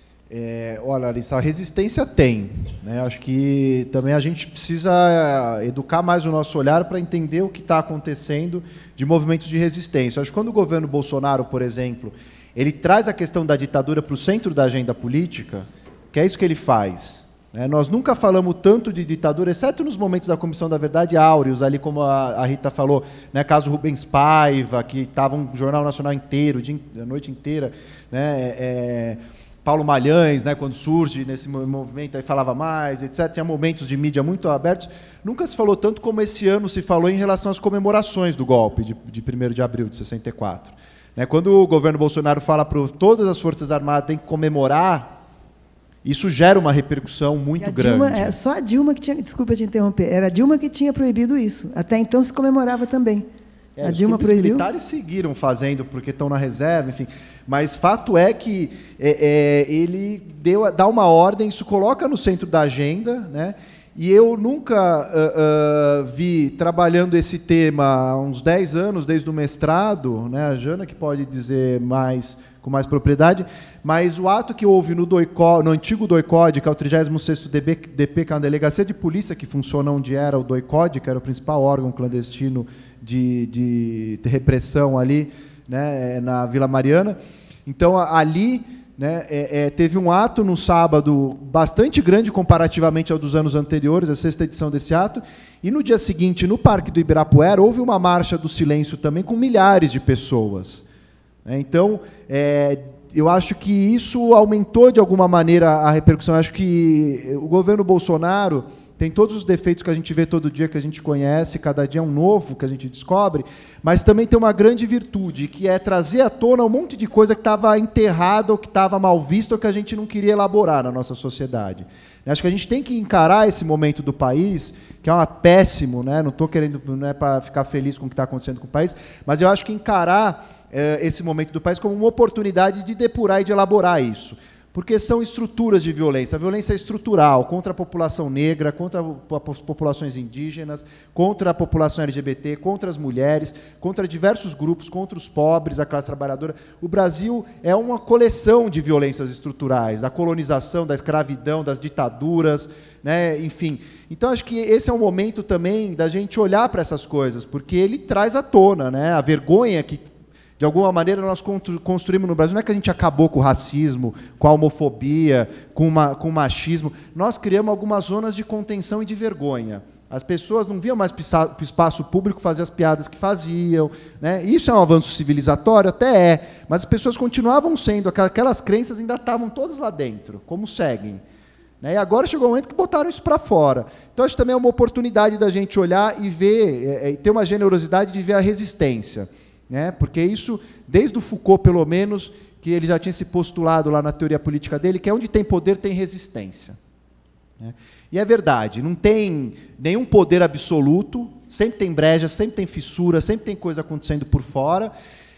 É, olha, Larissa, a resistência tem, né? Acho que também a gente precisa educar mais o nosso olhar para entender o que está acontecendo de movimentos de resistência. Acho que quando o governo Bolsonaro, por exemplo, ele traz a questão da ditadura para o centro da agenda política, que é isso que ele faz. Né? Nós nunca falamos tanto de ditadura, exceto nos momentos da Comissão da Verdade áureos, ali como a, a Rita falou, né? Caso Rubens Paiva, que estava um jornal nacional inteiro, dia, a noite inteira, né? É, Paulo Malhães, né, quando surge nesse movimento, aí falava mais, etcétera. Tinha momentos de mídia muito abertos. Nunca se falou tanto como esse ano se falou em relação às comemorações do golpe de, de primeiro de abril de sessenta e quatro. Né, quando o governo Bolsonaro fala para todas as Forças Armadas tem que comemorar, isso gera uma repercussão muito grande. Dilma, é, só a Dilma que tinha... Desculpa te interromper. Era a Dilma que tinha proibido isso. Até então se comemorava também. É, a Dilma proibiu. Os militares seguiram fazendo porque estão na reserva, enfim. Mas fato é que é, é, ele deu, dá uma ordem, isso coloca no centro da agenda, né? E eu nunca uh, uh, vi trabalhando esse tema há uns dez anos, desde o mestrado, né? A Jana que pode dizer mais com mais propriedade, mas o ato que houve no, DOICO, no antigo DOICOD, que é o trigésimo sexto D P, que é uma delegacia de polícia que funciona onde era o DOICOD, que era o principal órgão clandestino de, de, de repressão ali, né, na Vila Mariana. Então, ali, né, é, é, teve um ato no sábado bastante grande comparativamente ao dos anos anteriores, a sexta edição desse ato, e no dia seguinte, no Parque do Ibirapuera, houve uma marcha do silêncio também com milhares de pessoas. Então, é, eu acho que isso aumentou de alguma maneira a repercussão. Eu acho que o governo Bolsonaro tem todos os defeitos que a gente vê todo dia, que a gente conhece, cada dia é um novo que a gente descobre, mas também tem uma grande virtude, que é trazer à tona um monte de coisa que estava enterrada, ou que estava mal vista, ou que a gente não queria elaborar na nossa sociedade. Eu acho que a gente tem que encarar esse momento do país, que é uma péssimo, né? Não estou querendo, não é para ficar feliz com o que está acontecendo com o país, mas eu acho que encarar eh, esse momento do país como uma oportunidade de depurar e de elaborar isso. Porque são estruturas de violência. A violência é estrutural, contra a população negra, contra as populações indígenas, contra a população L G B T, contra as mulheres, contra diversos grupos, contra os pobres, a classe trabalhadora. O Brasil é uma coleção de violências estruturais, da colonização, da escravidão, das ditaduras, né? Enfim. Então, acho que esse é um momento também da gente olhar para essas coisas, porque ele traz à tona, né, a vergonha que, de alguma maneira, nós construímos no Brasil. Não é que a gente acabou com o racismo, com a homofobia, com, uma, com o machismo. Nós criamos algumas zonas de contenção e de vergonha. As pessoas não viam mais para o espaço público fazer as piadas que faziam, né? Isso é um avanço civilizatório? Até é. Mas as pessoas continuavam sendo, aquelas crenças ainda estavam todas lá dentro, como seguem. Né? E agora chegou o momento que botaram isso para fora. Então, acho que também é uma oportunidade da gente olhar e ver, é, ter uma generosidade de ver a resistência. Né? Porque isso, desde o Foucault, pelo menos, que ele já tinha se postulado lá na teoria política dele, que é onde tem poder, tem resistência. Né? E é verdade, não tem nenhum poder absoluto, sempre tem brecha, sempre tem fissura, sempre tem coisa acontecendo por fora,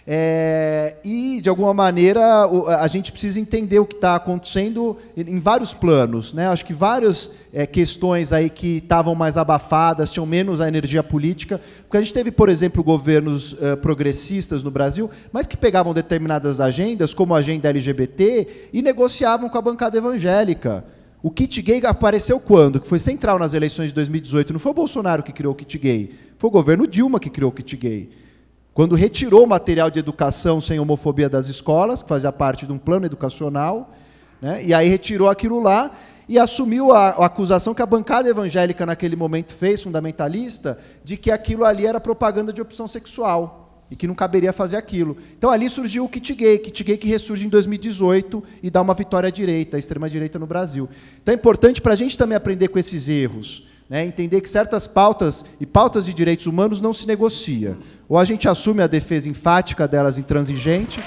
é, e, de alguma maneira, a gente precisa entender o que está acontecendo em vários planos. Né? Acho que várias é, questões aí que estavam mais abafadas, tinham menos a energia política, porque a gente teve, por exemplo, governos uh, progressistas no Brasil, mas que pegavam determinadas agendas, como a agenda L G B T, e negociavam com a bancada evangélica. O kit gay apareceu quando? Que foi central nas eleições de dois mil e dezoito. Não foi o Bolsonaro que criou o kit gay, foi o governo Dilma que criou o kit gay. Quando retirou o material de educação sem homofobia das escolas, que fazia parte de um plano educacional, né, e aí retirou aquilo lá e assumiu a, a acusação que a bancada evangélica naquele momento fez, fundamentalista, de que aquilo ali era propaganda de opção sexual e que não caberia fazer aquilo. Então ali surgiu o kit gay, kit gay que ressurge em dois mil e dezoito e dá uma vitória à direita, à extrema-direita no Brasil. Então é importante para a gente também aprender com esses erros. Né, entender que certas pautas e pautas de direitos humanos não se negocia. Ou a gente assume a defesa enfática delas, intransigente,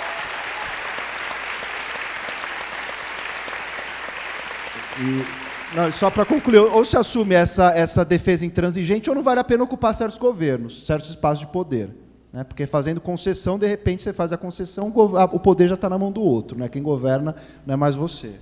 e, Não, só para concluir, ou se assume essa, essa defesa intransigente, ou não vale a pena ocupar certos governos, certos espaços de poder. Né? Porque fazendo concessão, de repente você faz a concessão, o poder já está na mão do outro. Né? Quem governa não é mais você.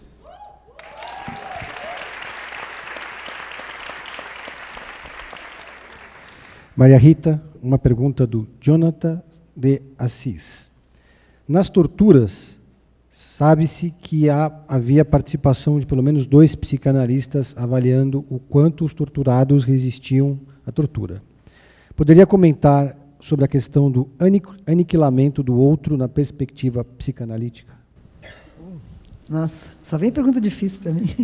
Maria Rita, uma pergunta do Jonathan de Assis. Nas torturas, sabe-se que há, havia participação de pelo menos dois psicanalistas avaliando o quanto os torturados resistiam à tortura. Poderia comentar sobre a questão do aniquilamento do outro na perspectiva psicanalítica? Nossa, só vem pergunta difícil para mim.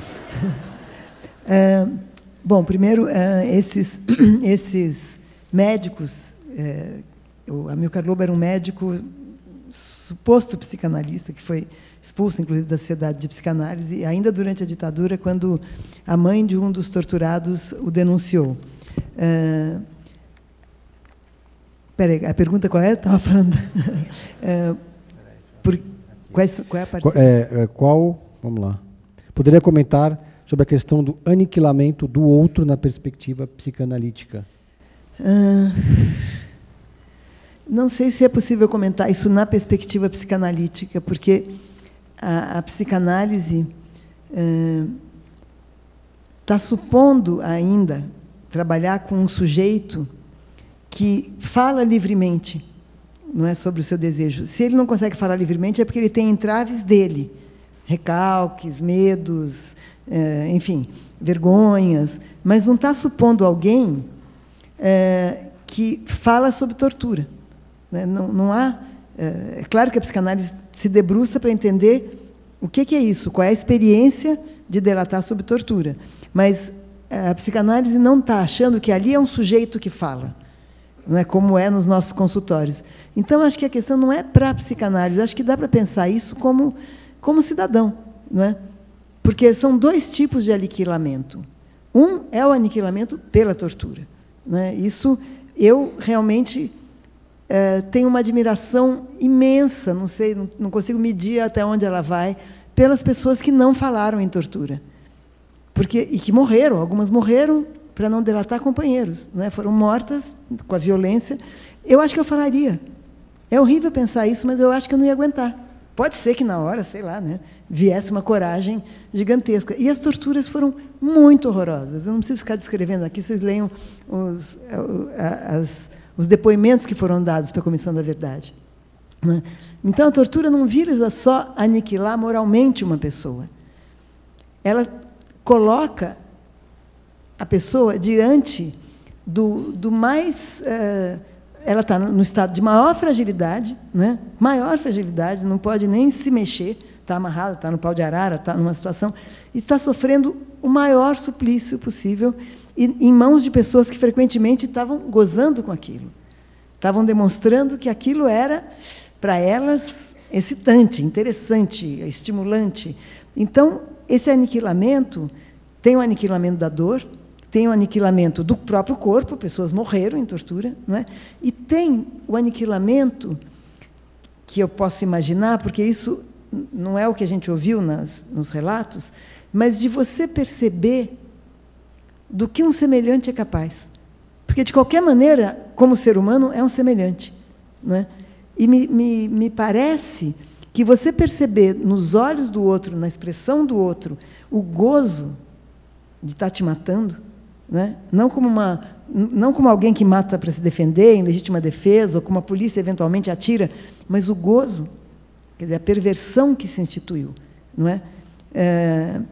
é, bom, primeiro, é, esses, esses médicos, é, o Amilcar Lobo era um médico suposto psicanalista, que foi expulso, inclusive, da Sociedade de Psicanálise, e ainda durante a ditadura, quando a mãe de um dos torturados o denunciou. É, Peraí, a pergunta qual é? Estava falando. É, por, quais, qual é a parceria? É, é, qual, vamos lá. Poderia comentar sobre a questão do aniquilamento do outro na perspectiva psicanalítica? Ah, não sei se é possível comentar isso na perspectiva psicanalítica, porque a, a psicanálise está supondo ainda trabalhar com um sujeito que fala livremente, não é, sobre o seu desejo. Se ele não consegue falar livremente, é porque ele tem entraves dele, recalques, medos, é, enfim, vergonhas, mas não está supondo alguém é, que fala sobre tortura. Né? Não, não há... É, é claro que a psicanálise se debruça para entender o que, que é isso, qual é a experiência de delatar sobre tortura. Mas a psicanálise não está achando que ali é um sujeito que fala, não é, como é nos nossos consultórios. Então, acho que a questão não é para a psicanálise, acho que dá para pensar isso como, como cidadão, não é? Porque são dois tipos de aniquilamento. Um é o aniquilamento pela tortura. Não é? Isso, eu realmente é, tenho uma admiração imensa, não sei, não, não consigo medir até onde ela vai, pelas pessoas que não falaram em tortura. Porque, e que morreram, algumas morreram para não delatar companheiros, né? Foram mortas com a violência. Eu acho que eu falaria. É horrível pensar isso, mas eu acho que eu não ia aguentar. Pode ser que na hora, sei lá, né, viesse uma coragem gigantesca. E as torturas foram muito horrorosas. Eu não preciso ficar descrevendo aqui, vocês leiam os, as, os depoimentos que foram dados pela Comissão da Verdade. Né? Então, a tortura não visa só aniquilar moralmente uma pessoa. Ela coloca a pessoa diante do, do mais... Uh, ela está no estado de maior fragilidade, né? Maior fragilidade, não pode nem se mexer, está amarrada, está no pau de arara, está numa situação... E está sofrendo o maior suplício possível e, em mãos de pessoas que, frequentemente, estavam gozando com aquilo. Estavam demonstrando que aquilo era, para elas, excitante, interessante, estimulante. Então, esse aniquilamento... Tem o aniquilamento da dor, tem o aniquilamento do próprio corpo, pessoas morreram em tortura, não é? E tem o aniquilamento que eu posso imaginar, porque isso não é o que a gente ouviu nas, nos relatos, mas de você perceber do que um semelhante é capaz. Porque, de qualquer maneira, como ser humano, é um semelhante. Não é? E me, me, me parece que você perceber nos olhos do outro, na expressão do outro, o gozo de estar te matando, né? Não como uma, não como alguém que mata para se defender, em legítima defesa, ou como a polícia eventualmente atira, mas o gozo, quer dizer, a perversão que se instituiu, não é? É,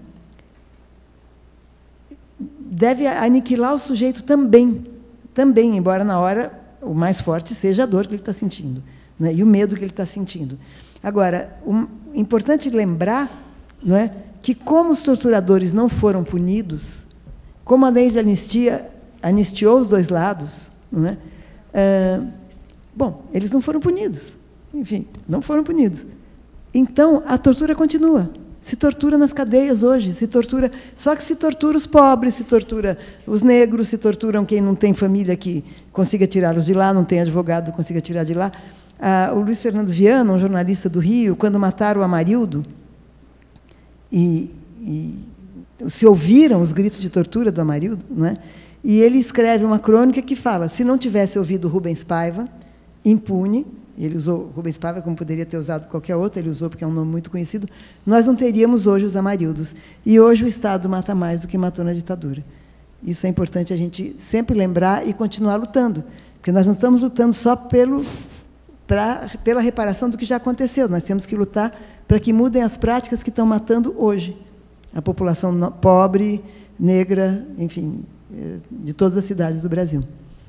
deve aniquilar o sujeito também, também, embora na hora o mais forte seja a dor que ele está sentindo, né? E o medo que ele está sentindo. Agora, um, importante lembrar, não é, que, como os torturadores não foram punidos, como a lei de anistia anistiou os dois lados, não é? É, bom, eles não foram punidos. Enfim, não foram punidos. Então, a tortura continua. Se tortura nas cadeias hoje, se tortura... Só que se tortura os pobres, se tortura os negros, se torturam quem não tem família que consiga tirá-los de lá, não tem advogado que consiga tirar de lá. Ah, o Luiz Fernando Viana, um jornalista do Rio, quando mataram o Amarildo, E, e se ouviram os gritos de tortura do Amarildo, não é? E ele escreve uma crônica que fala, se não tivesse ouvido Rubens Paiva, impune, ele usou Rubens Paiva como poderia ter usado qualquer outro, ele usou porque é um nome muito conhecido, nós não teríamos hoje os Amarildos. E hoje o Estado mata mais do que matou na ditadura. Isso é importante a gente sempre lembrar e continuar lutando, porque nós não estamos lutando só pelo, pra, pela reparação do que já aconteceu, nós temos que lutar para que mudem as práticas que estão matando hoje a população pobre, negra, enfim, de todas as cidades do Brasil.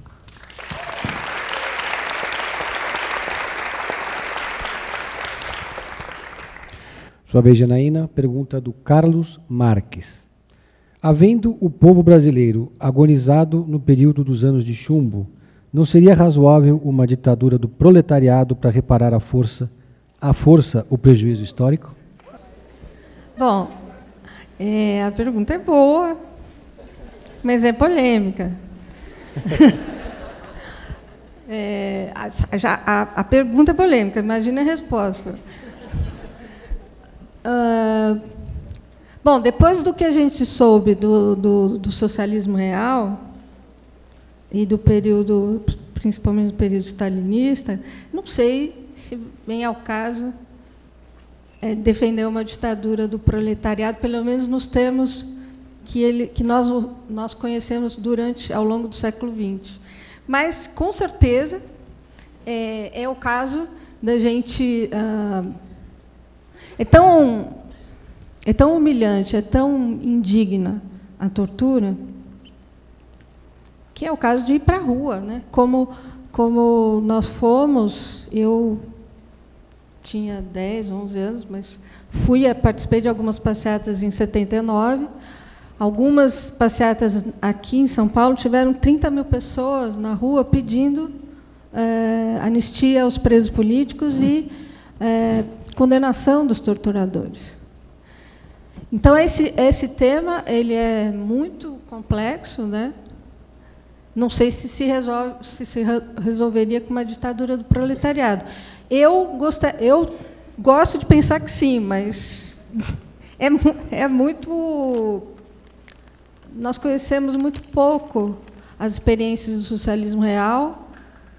Sua vez, Janaína, pergunta do Carlos Marques. Havendo o povo brasileiro agonizado no período dos anos de chumbo, não seria razoável uma ditadura do proletariado para reparar a força, a força o prejuízo histórico? Bom, é, a pergunta é boa, mas é polêmica. é, a, já, a, a pergunta é polêmica, imagine a resposta. Uh, bom, depois do que a gente soube do, do, do socialismo real e do período, principalmente do período stalinista, não sei se vem ao caso é, defender uma ditadura do proletariado, pelo menos nos termos que, ele, que nós, nós conhecemos durante, ao longo do século vinte. Mas, com certeza, é, é o caso da gente... Uh, É tão, é tão humilhante, é tão indigna a tortura, que é o caso de ir para a rua, né? Como, como nós fomos, eu tinha dez, onze anos, mas fui, participei de algumas passeatas em setenta e nove. Algumas passeatas aqui em São Paulo tiveram trinta mil pessoas na rua pedindo é, anistia aos presos políticos e é, condenação dos torturadores. Então, esse, esse tema ele é muito complexo, né? Não sei se se, resolve, se se resolveria com uma ditadura do proletariado. Eu, gost, eu gosto de pensar que sim, mas é, é muito... Nós conhecemos muito pouco as experiências do socialismo real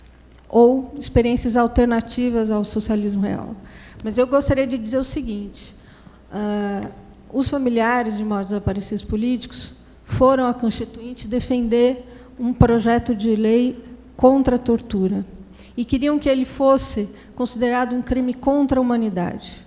ou experiências alternativas ao socialismo real. Mas eu gostaria de dizer o seguinte, uh, os familiares de mortos desaparecidos políticos foram à Constituinte defender um projeto de lei contra a tortura e queriam que ele fosse considerado um crime contra a humanidade.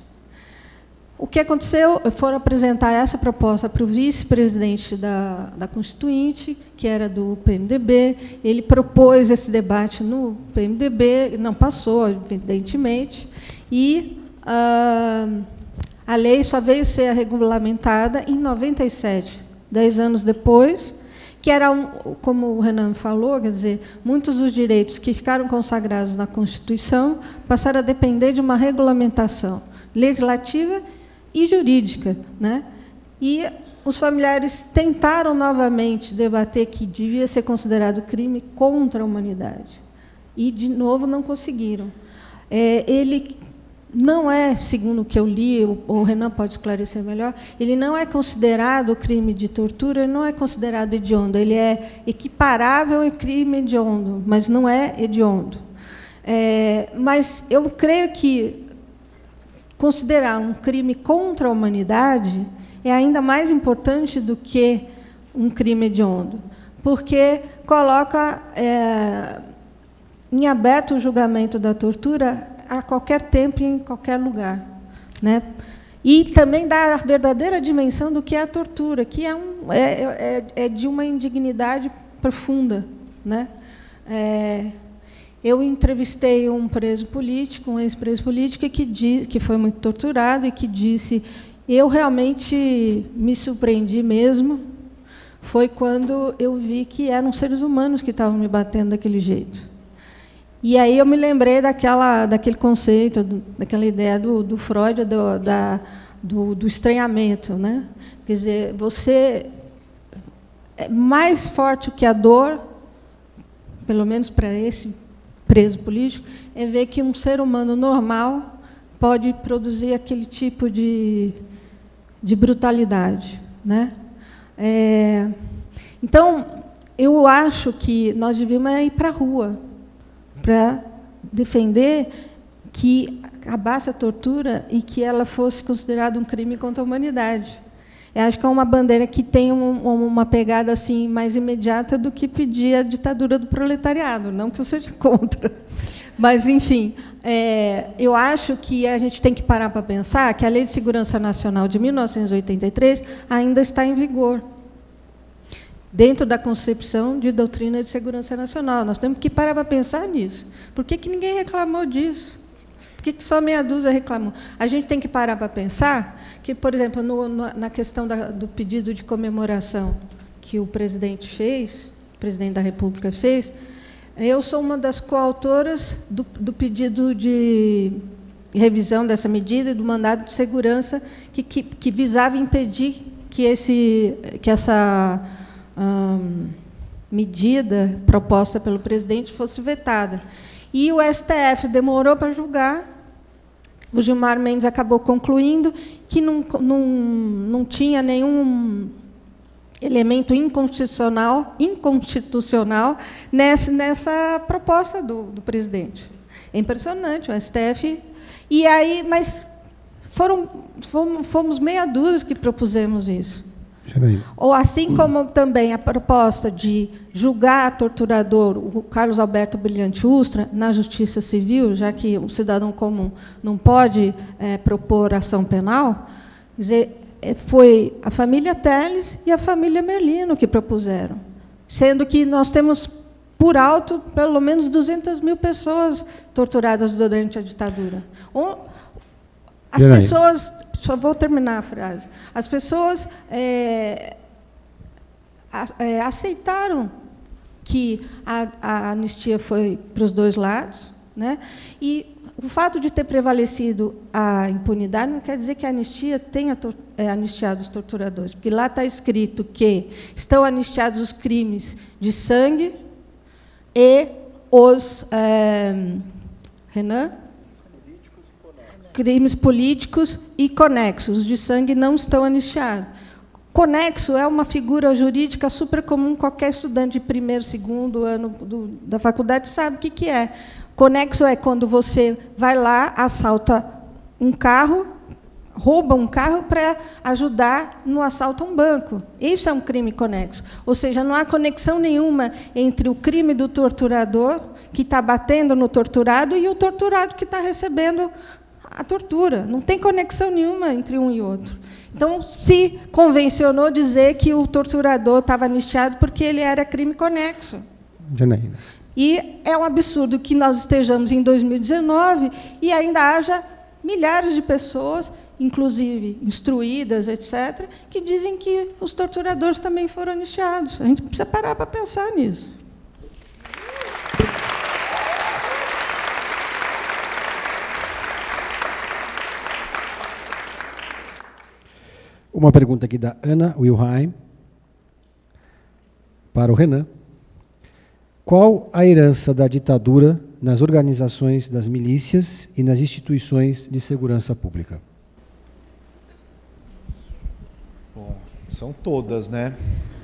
O que aconteceu? Foram apresentar essa proposta para o vice-presidente da, da Constituinte, que era do P M D B, ele propôs esse debate no P M D B, não passou, evidentemente, e Uh, a lei só veio ser regulamentada em noventa e sete, dez anos depois, que era, um, como o Renan falou, quer dizer, muitos dos direitos que ficaram consagrados na Constituição passaram a depender de uma regulamentação legislativa e jurídica, né? E os familiares tentaram novamente debater que devia ser considerado crime contra a humanidade. E, de novo, não conseguiram. É, ele... Não é, segundo o que eu li, o Renan pode esclarecer melhor, ele não é considerado crime de tortura, ele não é considerado hediondo, ele é equiparável a crime hediondo, mas não é hediondo. É, mas eu creio que considerar um crime contra a humanidade é ainda mais importante do que um crime hediondo, porque coloca é, em aberto o julgamento da tortura a qualquer tempo e em qualquer lugar, né? E também dá a verdadeira dimensão do que é a tortura, que é, um, é, é, é de uma indignidade profunda, né? É, eu entrevistei um preso político, um ex-preso político, que, diz, que foi muito torturado e que disse: eu realmente me surpreendi mesmo, foi quando eu vi que eram seres humanos que estavam me batendo daquele jeito. E aí eu me lembrei daquela, daquele conceito, daquela ideia do, do Freud, do, da, do, do estranhamento, né? Quer dizer, você é mais forte que a dor, pelo menos para esse preso político, é ver que um ser humano normal pode produzir aquele tipo de, de brutalidade, né? É, então, eu acho que nós devíamos ir para a rua para defender que acabasse a tortura e que ela fosse considerada um crime contra a humanidade. Eu acho que é uma bandeira que tem um, uma pegada assim mais imediata do que pedir a ditadura do proletariado, não que eu seja contra. Mas, enfim, é, eu acho que a gente tem que parar para pensar que a Lei de Segurança Nacional de mil novecentos e oitenta e três ainda está em vigor, dentro da concepção de doutrina de segurança nacional. Nós temos que parar para pensar nisso. Por que que ninguém reclamou disso? Por que que só meia dúzia reclamou? A gente tem que parar para pensar que, por exemplo, no, no, na questão da, do pedido de comemoração que o presidente fez, o presidente da República fez, eu sou uma das coautoras do, do pedido de revisão dessa medida e do mandado de segurança que, que, que visava impedir que, esse, que essa hum, medida proposta pelo presidente fosse vetada. E o S T F demorou para julgar. O Gilmar Mendes acabou concluindo que não, não, não tinha nenhum elemento inconstitucional, inconstitucional nessa, nessa proposta do, do presidente. É impressionante, o S T F. E aí, mas foram, fomos, fomos meia dúzia que propusemos isso. Ou assim como também a proposta de julgar torturador, o Carlos Alberto Brilhante Ustra, na Justiça Civil, já que o cidadão comum não pode é, propor ação penal, quer dizer, foi a família Telles e a família Merlino que propuseram, sendo que nós temos, por alto, pelo menos duzentas mil pessoas torturadas durante a ditadura. As pessoas... Só vou terminar a frase. As pessoas é, é, aceitaram que a, a anistia foi para os dois lados, né? E o fato de ter prevalecido a impunidade não quer dizer que a anistia tenha é, anistiado os torturadores, porque lá está escrito que estão anistiados os crimes de sangue e os... É, Renan? Crimes políticos e conexos. Os de sangue não estão anistiados. Conexo é uma figura jurídica super comum, qualquer estudante de primeiro, segundo ano do, da faculdade sabe o que, que é. Conexo é quando você vai lá, assalta um carro, rouba um carro para ajudar no assalto a um banco. Isso é um crime conexo. Ou seja, não há conexão nenhuma entre o crime do torturador, que está batendo no torturado, e o torturado que está recebendo a tortura. Não tem conexão nenhuma entre um e outro. Então, se convencionou dizer que o torturador estava anistiado porque ele era crime conexo. Janaína. E é um absurdo que nós estejamos em dois mil e dezenove e ainda haja milhares de pessoas, inclusive instruídas, etcétera, que dizem que os torturadores também foram anistiados. A gente precisa parar para pensar nisso. Uma pergunta aqui da Ana Wilhelm para o Renan. Qual a herança da ditadura nas organizações das milícias e nas instituições de segurança pública? Bom, são todas, né?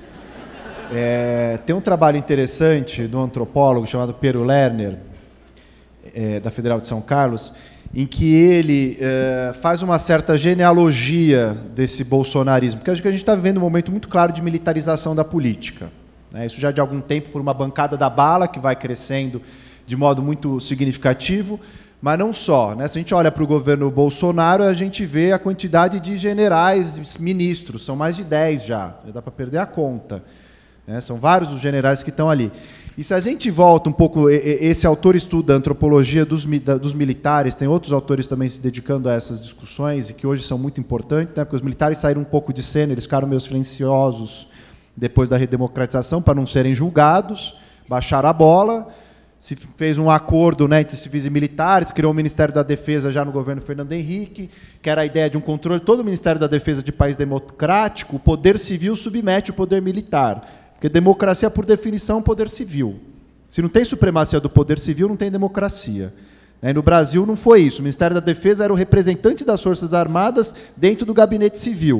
É, tem um trabalho interessante do antropólogo chamado Piero Lerner, é, da Federal de São Carlos, em que ele é, faz uma certa genealogia desse bolsonarismo, porque acho que a gente está vivendo um momento muito claro de militarização da política, né? Isso já de algum tempo por uma bancada da bala, que vai crescendo de modo muito significativo, mas não só, né? Se a gente olha para o governo Bolsonaro, a gente vê a quantidade de generais, ministros, são mais de dez já, já dá para perder a conta, né? São vários os generais que estão ali. E se a gente volta um pouco, esse autor estuda a antropologia dos, dos militares, tem outros autores também se dedicando a essas discussões, e que hoje são muito importantes, né? Porque os militares saíram um pouco de cena, eles ficaram meio silenciosos depois da redemocratização, para não serem julgados, baixaram a bola, se fez um acordo, né, entre civis e militares, criou o Ministério da Defesa já no governo Fernando Henrique, que era a ideia de um controle, todo o Ministério da Defesa de país democrático, o poder civil submete o poder militar. Porque democracia, por definição, é um poder civil. Se não tem supremacia do poder civil, não tem democracia. No Brasil não foi isso. O Ministério da Defesa era o representante das Forças Armadas dentro do gabinete civil.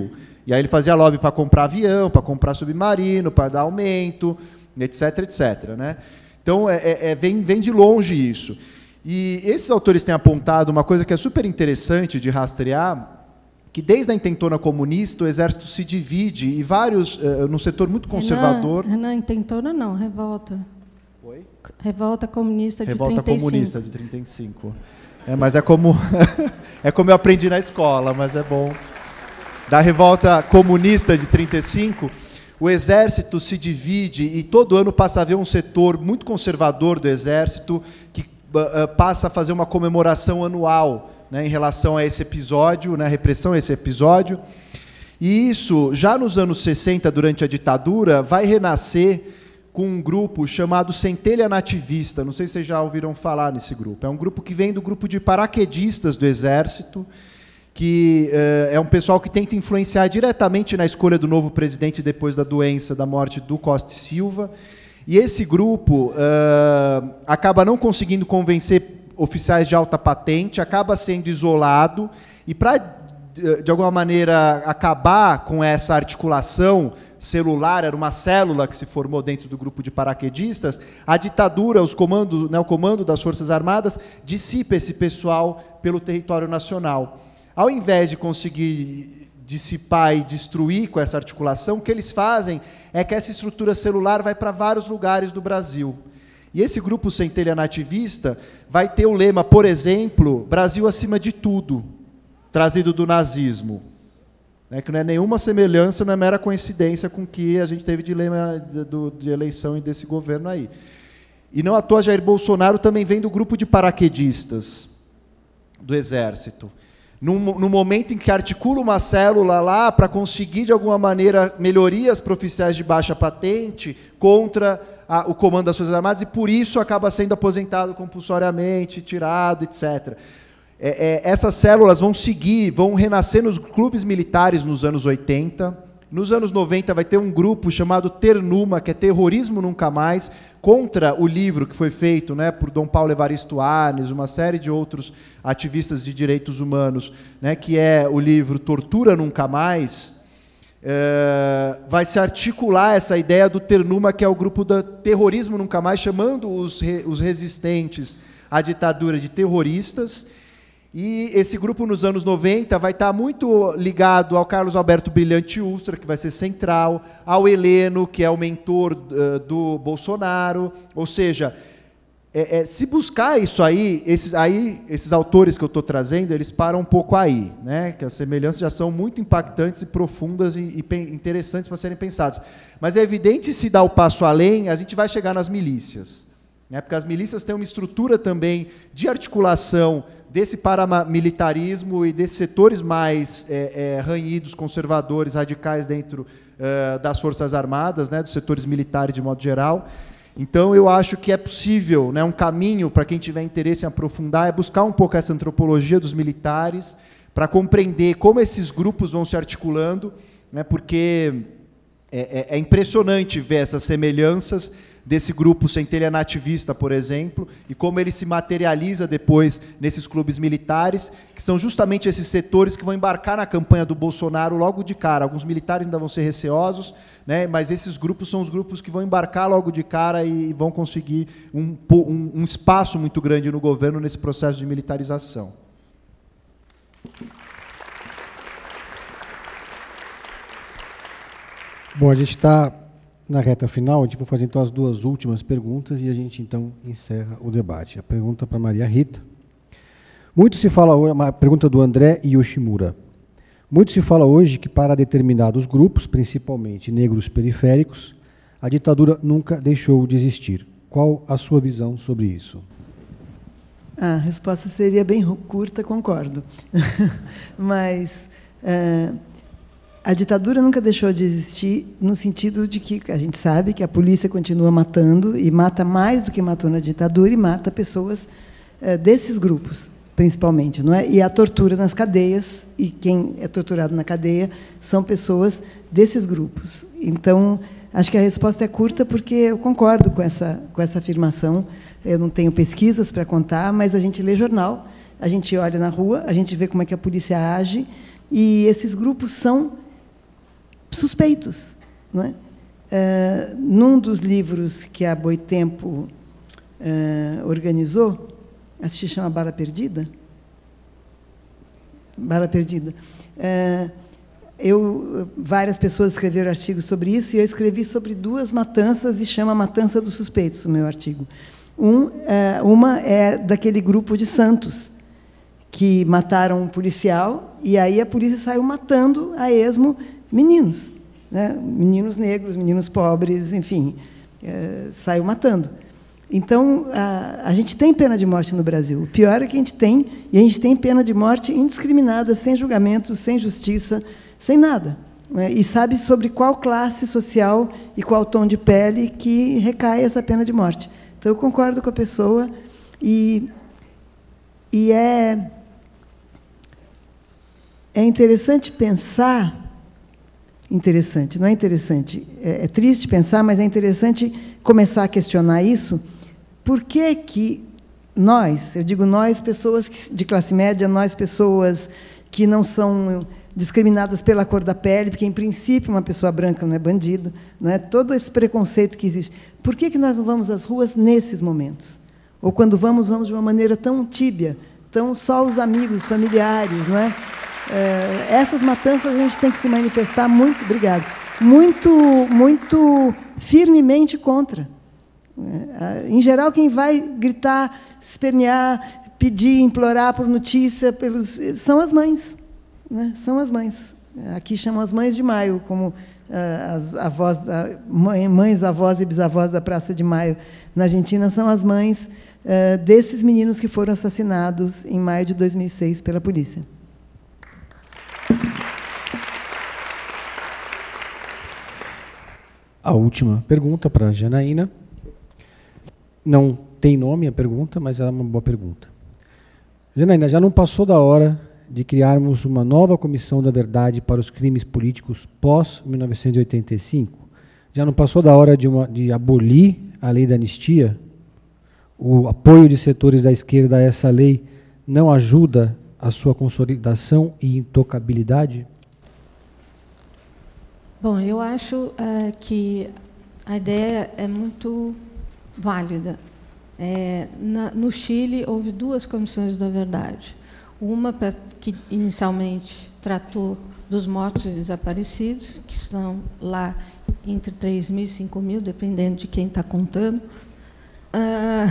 E aí ele fazia lobby para comprar avião, para comprar submarino, para dar aumento, etc, etc, né? Então, é, é, vem, vem de longe isso. E esses autores têm apontado uma coisa que é super interessante de rastrear, que desde a intentona comunista o exército se divide e vários, uh, no setor muito conservador... Renan, Renan, intentona não, revolta. Oi? Revolta comunista de revolta trinta e cinco. Revolta comunista de trinta e cinco. É, mas é como, é como eu aprendi na escola, mas é bom. Da revolta comunista de trinta e cinco, o exército se divide e todo ano passa a haver um setor muito conservador do exército que uh, passa a fazer uma comemoração anual, né, em relação a esse episódio, né, a repressão a esse episódio. E isso, já nos anos sessenta, durante a ditadura, vai renascer com um grupo chamado Centelha Nativista. Não sei se vocês já ouviram falar nesse grupo. É um grupo que vem do grupo de paraquedistas do Exército, que uh, é um pessoal que tenta influenciar diretamente na escolha do novo presidente depois da doença, da morte do Costa e Silva. E esse grupo uh, acaba não conseguindo convencer oficiais de alta patente, acaba sendo isolado, e para, de alguma maneira, acabar com essa articulação celular, era uma célula que se formou dentro do grupo de paraquedistas, a ditadura, os comandos, né, o comando das Forças Armadas, dissipa esse pessoal pelo território nacional. Ao invés de conseguir dissipar e destruir com essa articulação, o que eles fazem é que essa estrutura celular vai para vários lugares do Brasil. E esse grupo Centelha Nativista vai ter o lema, por exemplo, Brasil acima de tudo, trazido do nazismo. Né, que não é nenhuma semelhança, não é mera coincidência com o que a gente teve de lema de, de, de eleição e desse governo aí. E não à toa Jair Bolsonaro também vem do grupo de paraquedistas do Exército. No, no momento em que articula uma célula lá para conseguir, de alguma maneira, melhorias para oficiais de baixa patente contra a, o comando das Forças Armadas, e por isso acaba sendo aposentado compulsoriamente, tirado, etcétera. É, é, essas células vão seguir, vão renascer nos clubes militares nos anos oitenta. Nos anos noventa vai ter um grupo chamado Ternuma, que é Terrorismo Nunca Mais, contra o livro que foi feito, né, por Dom Paulo Evaristo Arnes, uma série de outros ativistas de direitos humanos, né, que é o livro Tortura Nunca Mais. É, vai se articular essa ideia do Ternuma, que é o grupo do Terrorismo Nunca Mais, chamando os, re, os resistentes à ditadura de terroristas. E esse grupo, nos anos noventa, vai estar muito ligado ao Carlos Alberto Brilhante Ustra, que vai ser central, ao Heleno, que é o mentor uh, do Bolsonaro. Ou seja, é, é, se buscar isso aí, esses, aí, esses autores que eu estou trazendo, eles param um pouco aí, né? Que as semelhanças já são muito impactantes e profundas e, e interessantes para serem pensadas. Mas é evidente, se dar o passo além, a gente vai chegar nas milícias. Né? Porque as milícias têm uma estrutura também de articulação desse paramilitarismo e desses setores mais é, é, ranhidos, conservadores, radicais dentro uh, das Forças Armadas, né, dos setores militares de modo geral. Então, eu acho que é possível, né, um caminho para quem tiver interesse em aprofundar, é buscar um pouco essa antropologia dos militares, para compreender como esses grupos vão se articulando, né, porque é, é, é impressionante ver essas semelhanças desse grupo Centelha Nativista, por exemplo, e como ele se materializa depois nesses clubes militares, que são justamente esses setores que vão embarcar na campanha do Bolsonaro logo de cara. Alguns militares ainda vão ser receosos, né, mas esses grupos são os grupos que vão embarcar logo de cara e vão conseguir um, um, um espaço muito grande no governo nesse processo de militarização. Bom, a gente está na reta final, a gente vai fazer então as duas últimas perguntas e a gente então encerra o debate. A pergunta para Maria Rita. Muito se fala, uma pergunta do André Yoshimura. Muito se fala hoje que para determinados grupos, principalmente negros periféricos, a ditadura nunca deixou de existir. Qual a sua visão sobre isso? A resposta seria bem curta, concordo. Mas é, a ditadura nunca deixou de existir no sentido de que a gente sabe que a polícia continua matando, e mata mais do que matou na ditadura, e mata pessoas é, desses grupos, principalmente, não é? E a tortura nas cadeias, e quem é torturado na cadeia são pessoas desses grupos. Então, acho que a resposta é curta, porque eu concordo com essa, com essa afirmação. Eu não tenho pesquisas para contar, mas a gente lê jornal, a gente olha na rua, a gente vê como é que a polícia age, e esses grupos são suspeitos. Não é? Uh, num dos livros que a Boitempo uh, organizou, acho que se chama Bala Perdida, Bala Perdida, uh, eu, várias pessoas escreveram artigos sobre isso, e eu escrevi sobre duas matanças, e chama Matança dos Suspeitos, o meu artigo. Um, uh, uma é daquele grupo de Santos, que mataram um policial, e aí a polícia saiu matando a esmo meninos, né? Meninos negros, meninos pobres, enfim, é, saiu matando. Então, a, a gente tem pena de morte no Brasil. O pior é que a gente tem, e a gente tem pena de morte indiscriminada, sem julgamento, sem justiça, sem nada. Né? E sabe sobre qual classe social e qual tom de pele que recai essa pena de morte. Então, eu concordo com a pessoa, e, e é, é interessante pensar... Interessante, não é interessante, é, é triste pensar, mas é interessante começar a questionar isso. Por que que nós, eu digo nós, pessoas que, de classe média, nós, pessoas que não são discriminadas pela cor da pele, porque, em princípio, uma pessoa branca não é bandido, não é? Todo esse preconceito que existe. Por que que nós não vamos às ruas nesses momentos? Ou, quando vamos, vamos de uma maneira tão tíbia, tão só os amigos, familiares, não é? É, essas matanças a gente tem que se manifestar muito, obrigado, muito, muito firmemente contra. É, em geral, quem vai gritar, espernear, pedir, implorar por notícia, pelos, são as mães, né? São as mães. Aqui chamam as mães de Maio, como ah, as avós, da, mãe, mães, avós e bisavós da Praça de Maio. Na Argentina, são as mães ah, desses meninos que foram assassinados em maio de dois mil e seis pela polícia. A última pergunta para a Janaína. Não tem nome a pergunta, mas é uma boa pergunta. Janaína, já não passou da hora de criarmos uma nova comissão da verdade para os crimes políticos pós mil novecentos e oitenta e cinco? Já não passou da hora de, uma, de abolir a lei da anistia? O apoio de setores da esquerda a essa lei não ajuda a sua consolidação e intocabilidade? Bom, eu acho é, que a ideia é muito válida. É, na, no Chile, houve duas comissões da verdade. Uma pra, que inicialmente tratou dos mortos e desaparecidos, que estão lá entre três mil e cinco mil, dependendo de quem está contando. Ah,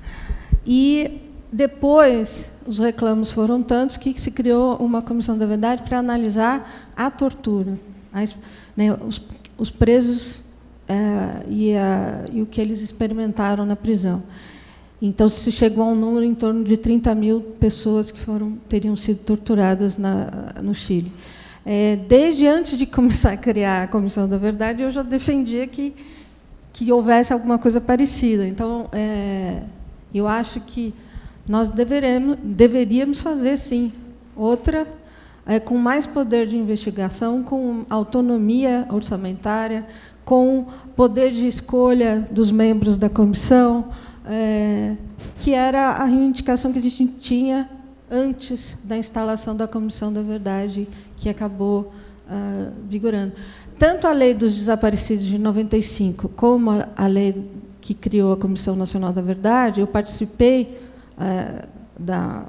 e depois, os reclamos foram tantos que se criou uma comissão da verdade para analisar a tortura, as, né, os, os presos é, e, a, e o que eles experimentaram na prisão. Então, se chegou a um número em torno de trinta mil pessoas que foram, teriam sido torturadas na, no Chile. É, desde antes de começar a criar a Comissão da Verdade, eu já defendia que, que houvesse alguma coisa parecida. Então, é, eu acho que nós deveremos, deveríamos fazer, sim, outra, é, com mais poder de investigação, com autonomia orçamentária, com poder de escolha dos membros da comissão, é, que era a reivindicação que a gente tinha antes da instalação da Comissão da Verdade, que acabou uh, vigorando. Tanto a Lei dos Desaparecidos de noventa e cinco, como a, a lei que criou a Comissão Nacional da Verdade, eu participei uh, da,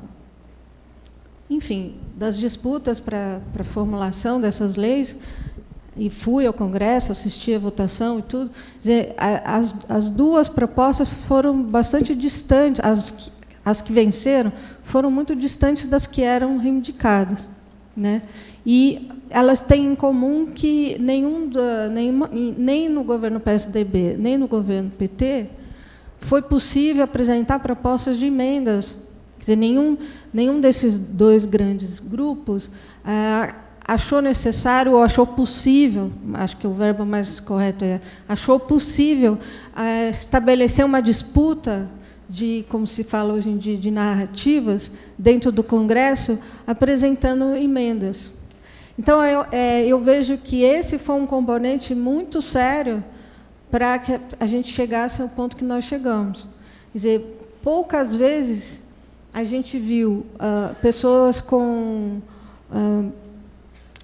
enfim, das disputas para a formulação dessas leis, e fui ao Congresso, assisti a votação e tudo. Dizer, as, as duas propostas foram bastante distantes, as que, as que venceram foram muito distantes das que eram reivindicadas, né? E elas têm em comum que nenhum da, nenhuma, nem no governo P S D B, nem no governo P T, foi possível apresentar propostas de emendas. Quer dizer, nenhum, nenhum desses dois grandes grupos ah, achou necessário ou achou possível, acho que o verbo mais correto é, achou possível ah, estabelecer uma disputa de, como se fala hoje em dia, de narrativas dentro do Congresso, apresentando emendas. Então, eu, é, eu vejo que esse foi um componente muito sério para que a gente chegasse ao ponto que nós chegamos. Quer dizer, poucas vezes a gente viu uh, pessoas com uh,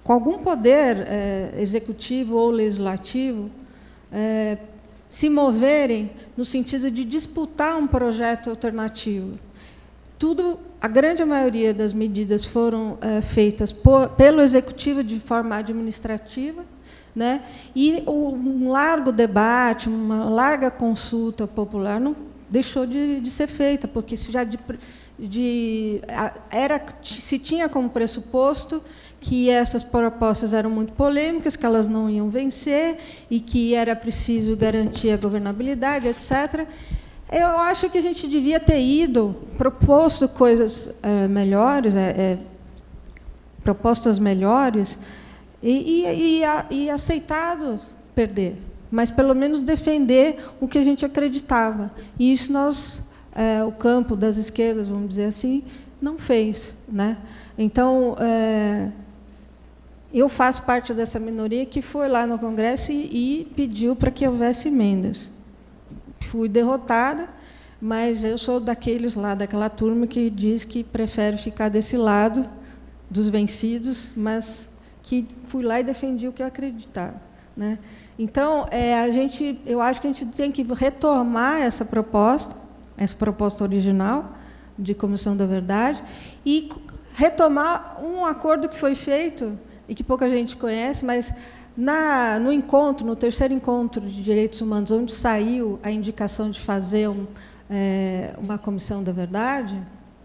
com algum poder é, executivo ou legislativo, é, se moverem no sentido de disputar um projeto alternativo. Tudo, a grande maioria das medidas foram é, feitas por, pelo executivo de forma administrativa, né? E um largo debate, uma larga consulta popular não deixou de, de ser feita, porque já de, de, era, se tinha como pressuposto que essas propostas eram muito polêmicas, que elas não iam vencer e que era preciso garantir a governabilidade, etcétera. Eu acho que a gente devia ter ido, proposto coisas é, melhores, é, é, propostas melhores, e, e, e, e aceitado perder, mas, pelo menos, defender o que a gente acreditava. E isso nós, é, o campo das esquerdas, vamos dizer assim, não fez, né? Então, é, eu faço parte dessa minoria que foi lá no Congresso e, e pediu para que houvesse emendas. Fui derrotada, mas eu sou daqueles lá, daquela turma que diz que prefere ficar desse lado dos vencidos, mas que fui lá e defendi o que eu acreditava, né? Então, é, a gente, eu acho que a gente tem que retomar essa proposta, essa proposta original de Comissão da Verdade, e retomar um acordo que foi feito e que pouca gente conhece, mas na, no encontro, no terceiro encontro de direitos humanos, onde saiu a indicação de fazer um, é, uma Comissão da Verdade,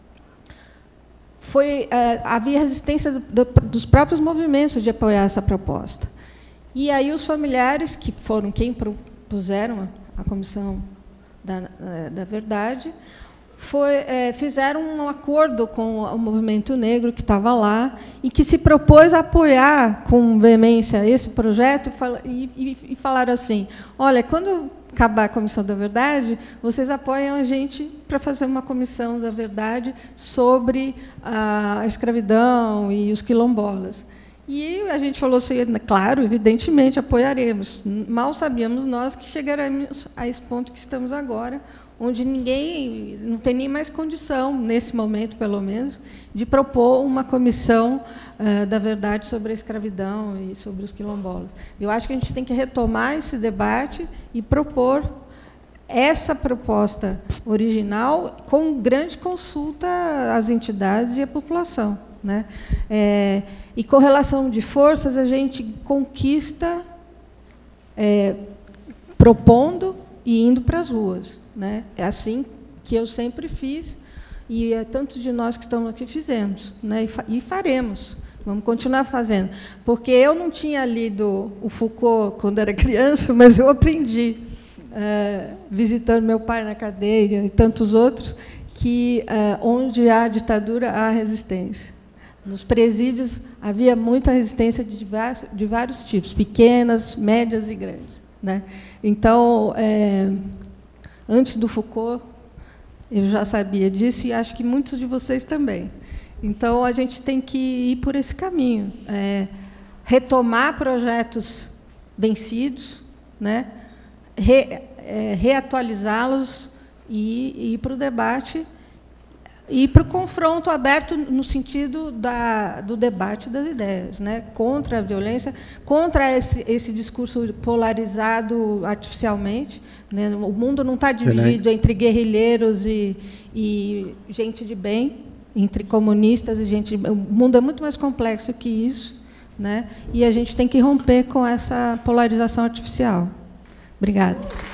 foi, é, havia resistência do, do, dos próprios movimentos de apoiar essa proposta. E aí os familiares, que foram quem propuseram a Comissão da, da Verdade, foi, é, fizeram um acordo com o movimento negro que estava lá e que se propôs a apoiar com veemência esse projeto e, e, e falaram assim, olha, quando acabar a Comissão da Verdade, vocês apoiam a gente para fazer uma Comissão da Verdade sobre a escravidão e os quilombolas. E a gente falou assim, claro, evidentemente, apoiaremos. Mal sabíamos nós que chegaremos a esse ponto que estamos agora, onde ninguém, não tem nem mais condição, nesse momento, pelo menos, de propor uma comissão uh, da verdade sobre a escravidão e sobre os quilombolas. Eu acho que a gente tem que retomar esse debate e propor essa proposta original com grande consulta às entidades e à população, né? É, e correlação de forças a gente conquista é, propondo e indo para as ruas, né? É assim que eu sempre fiz e é tantos de nós que estamos aqui fizemos, né? E, fa e faremos, vamos continuar fazendo, porque eu não tinha lido o Foucault quando era criança, mas eu aprendi é, visitando meu pai na cadeia e tantos outros que é, onde há ditadura há resistência. Nos presídios havia muita resistência de, diversos, de vários tipos, pequenas, médias e grandes, né? Então, é, antes do Foucault, eu já sabia disso e acho que muitos de vocês também. Então, a gente tem que ir por esse caminho, é, retomar projetos vencidos, né? Re, é, reatualizá-los e, e ir para o debate e para o confronto aberto no sentido da, do debate das ideias, né? Contra a violência, contra esse, esse discurso polarizado artificialmente, né? O mundo não está dividido entre guerrilheiros e, e gente de bem, entre comunistas e gente de bem. O mundo é muito mais complexo que isso, né? E a gente tem que romper com essa polarização artificial. Obrigada.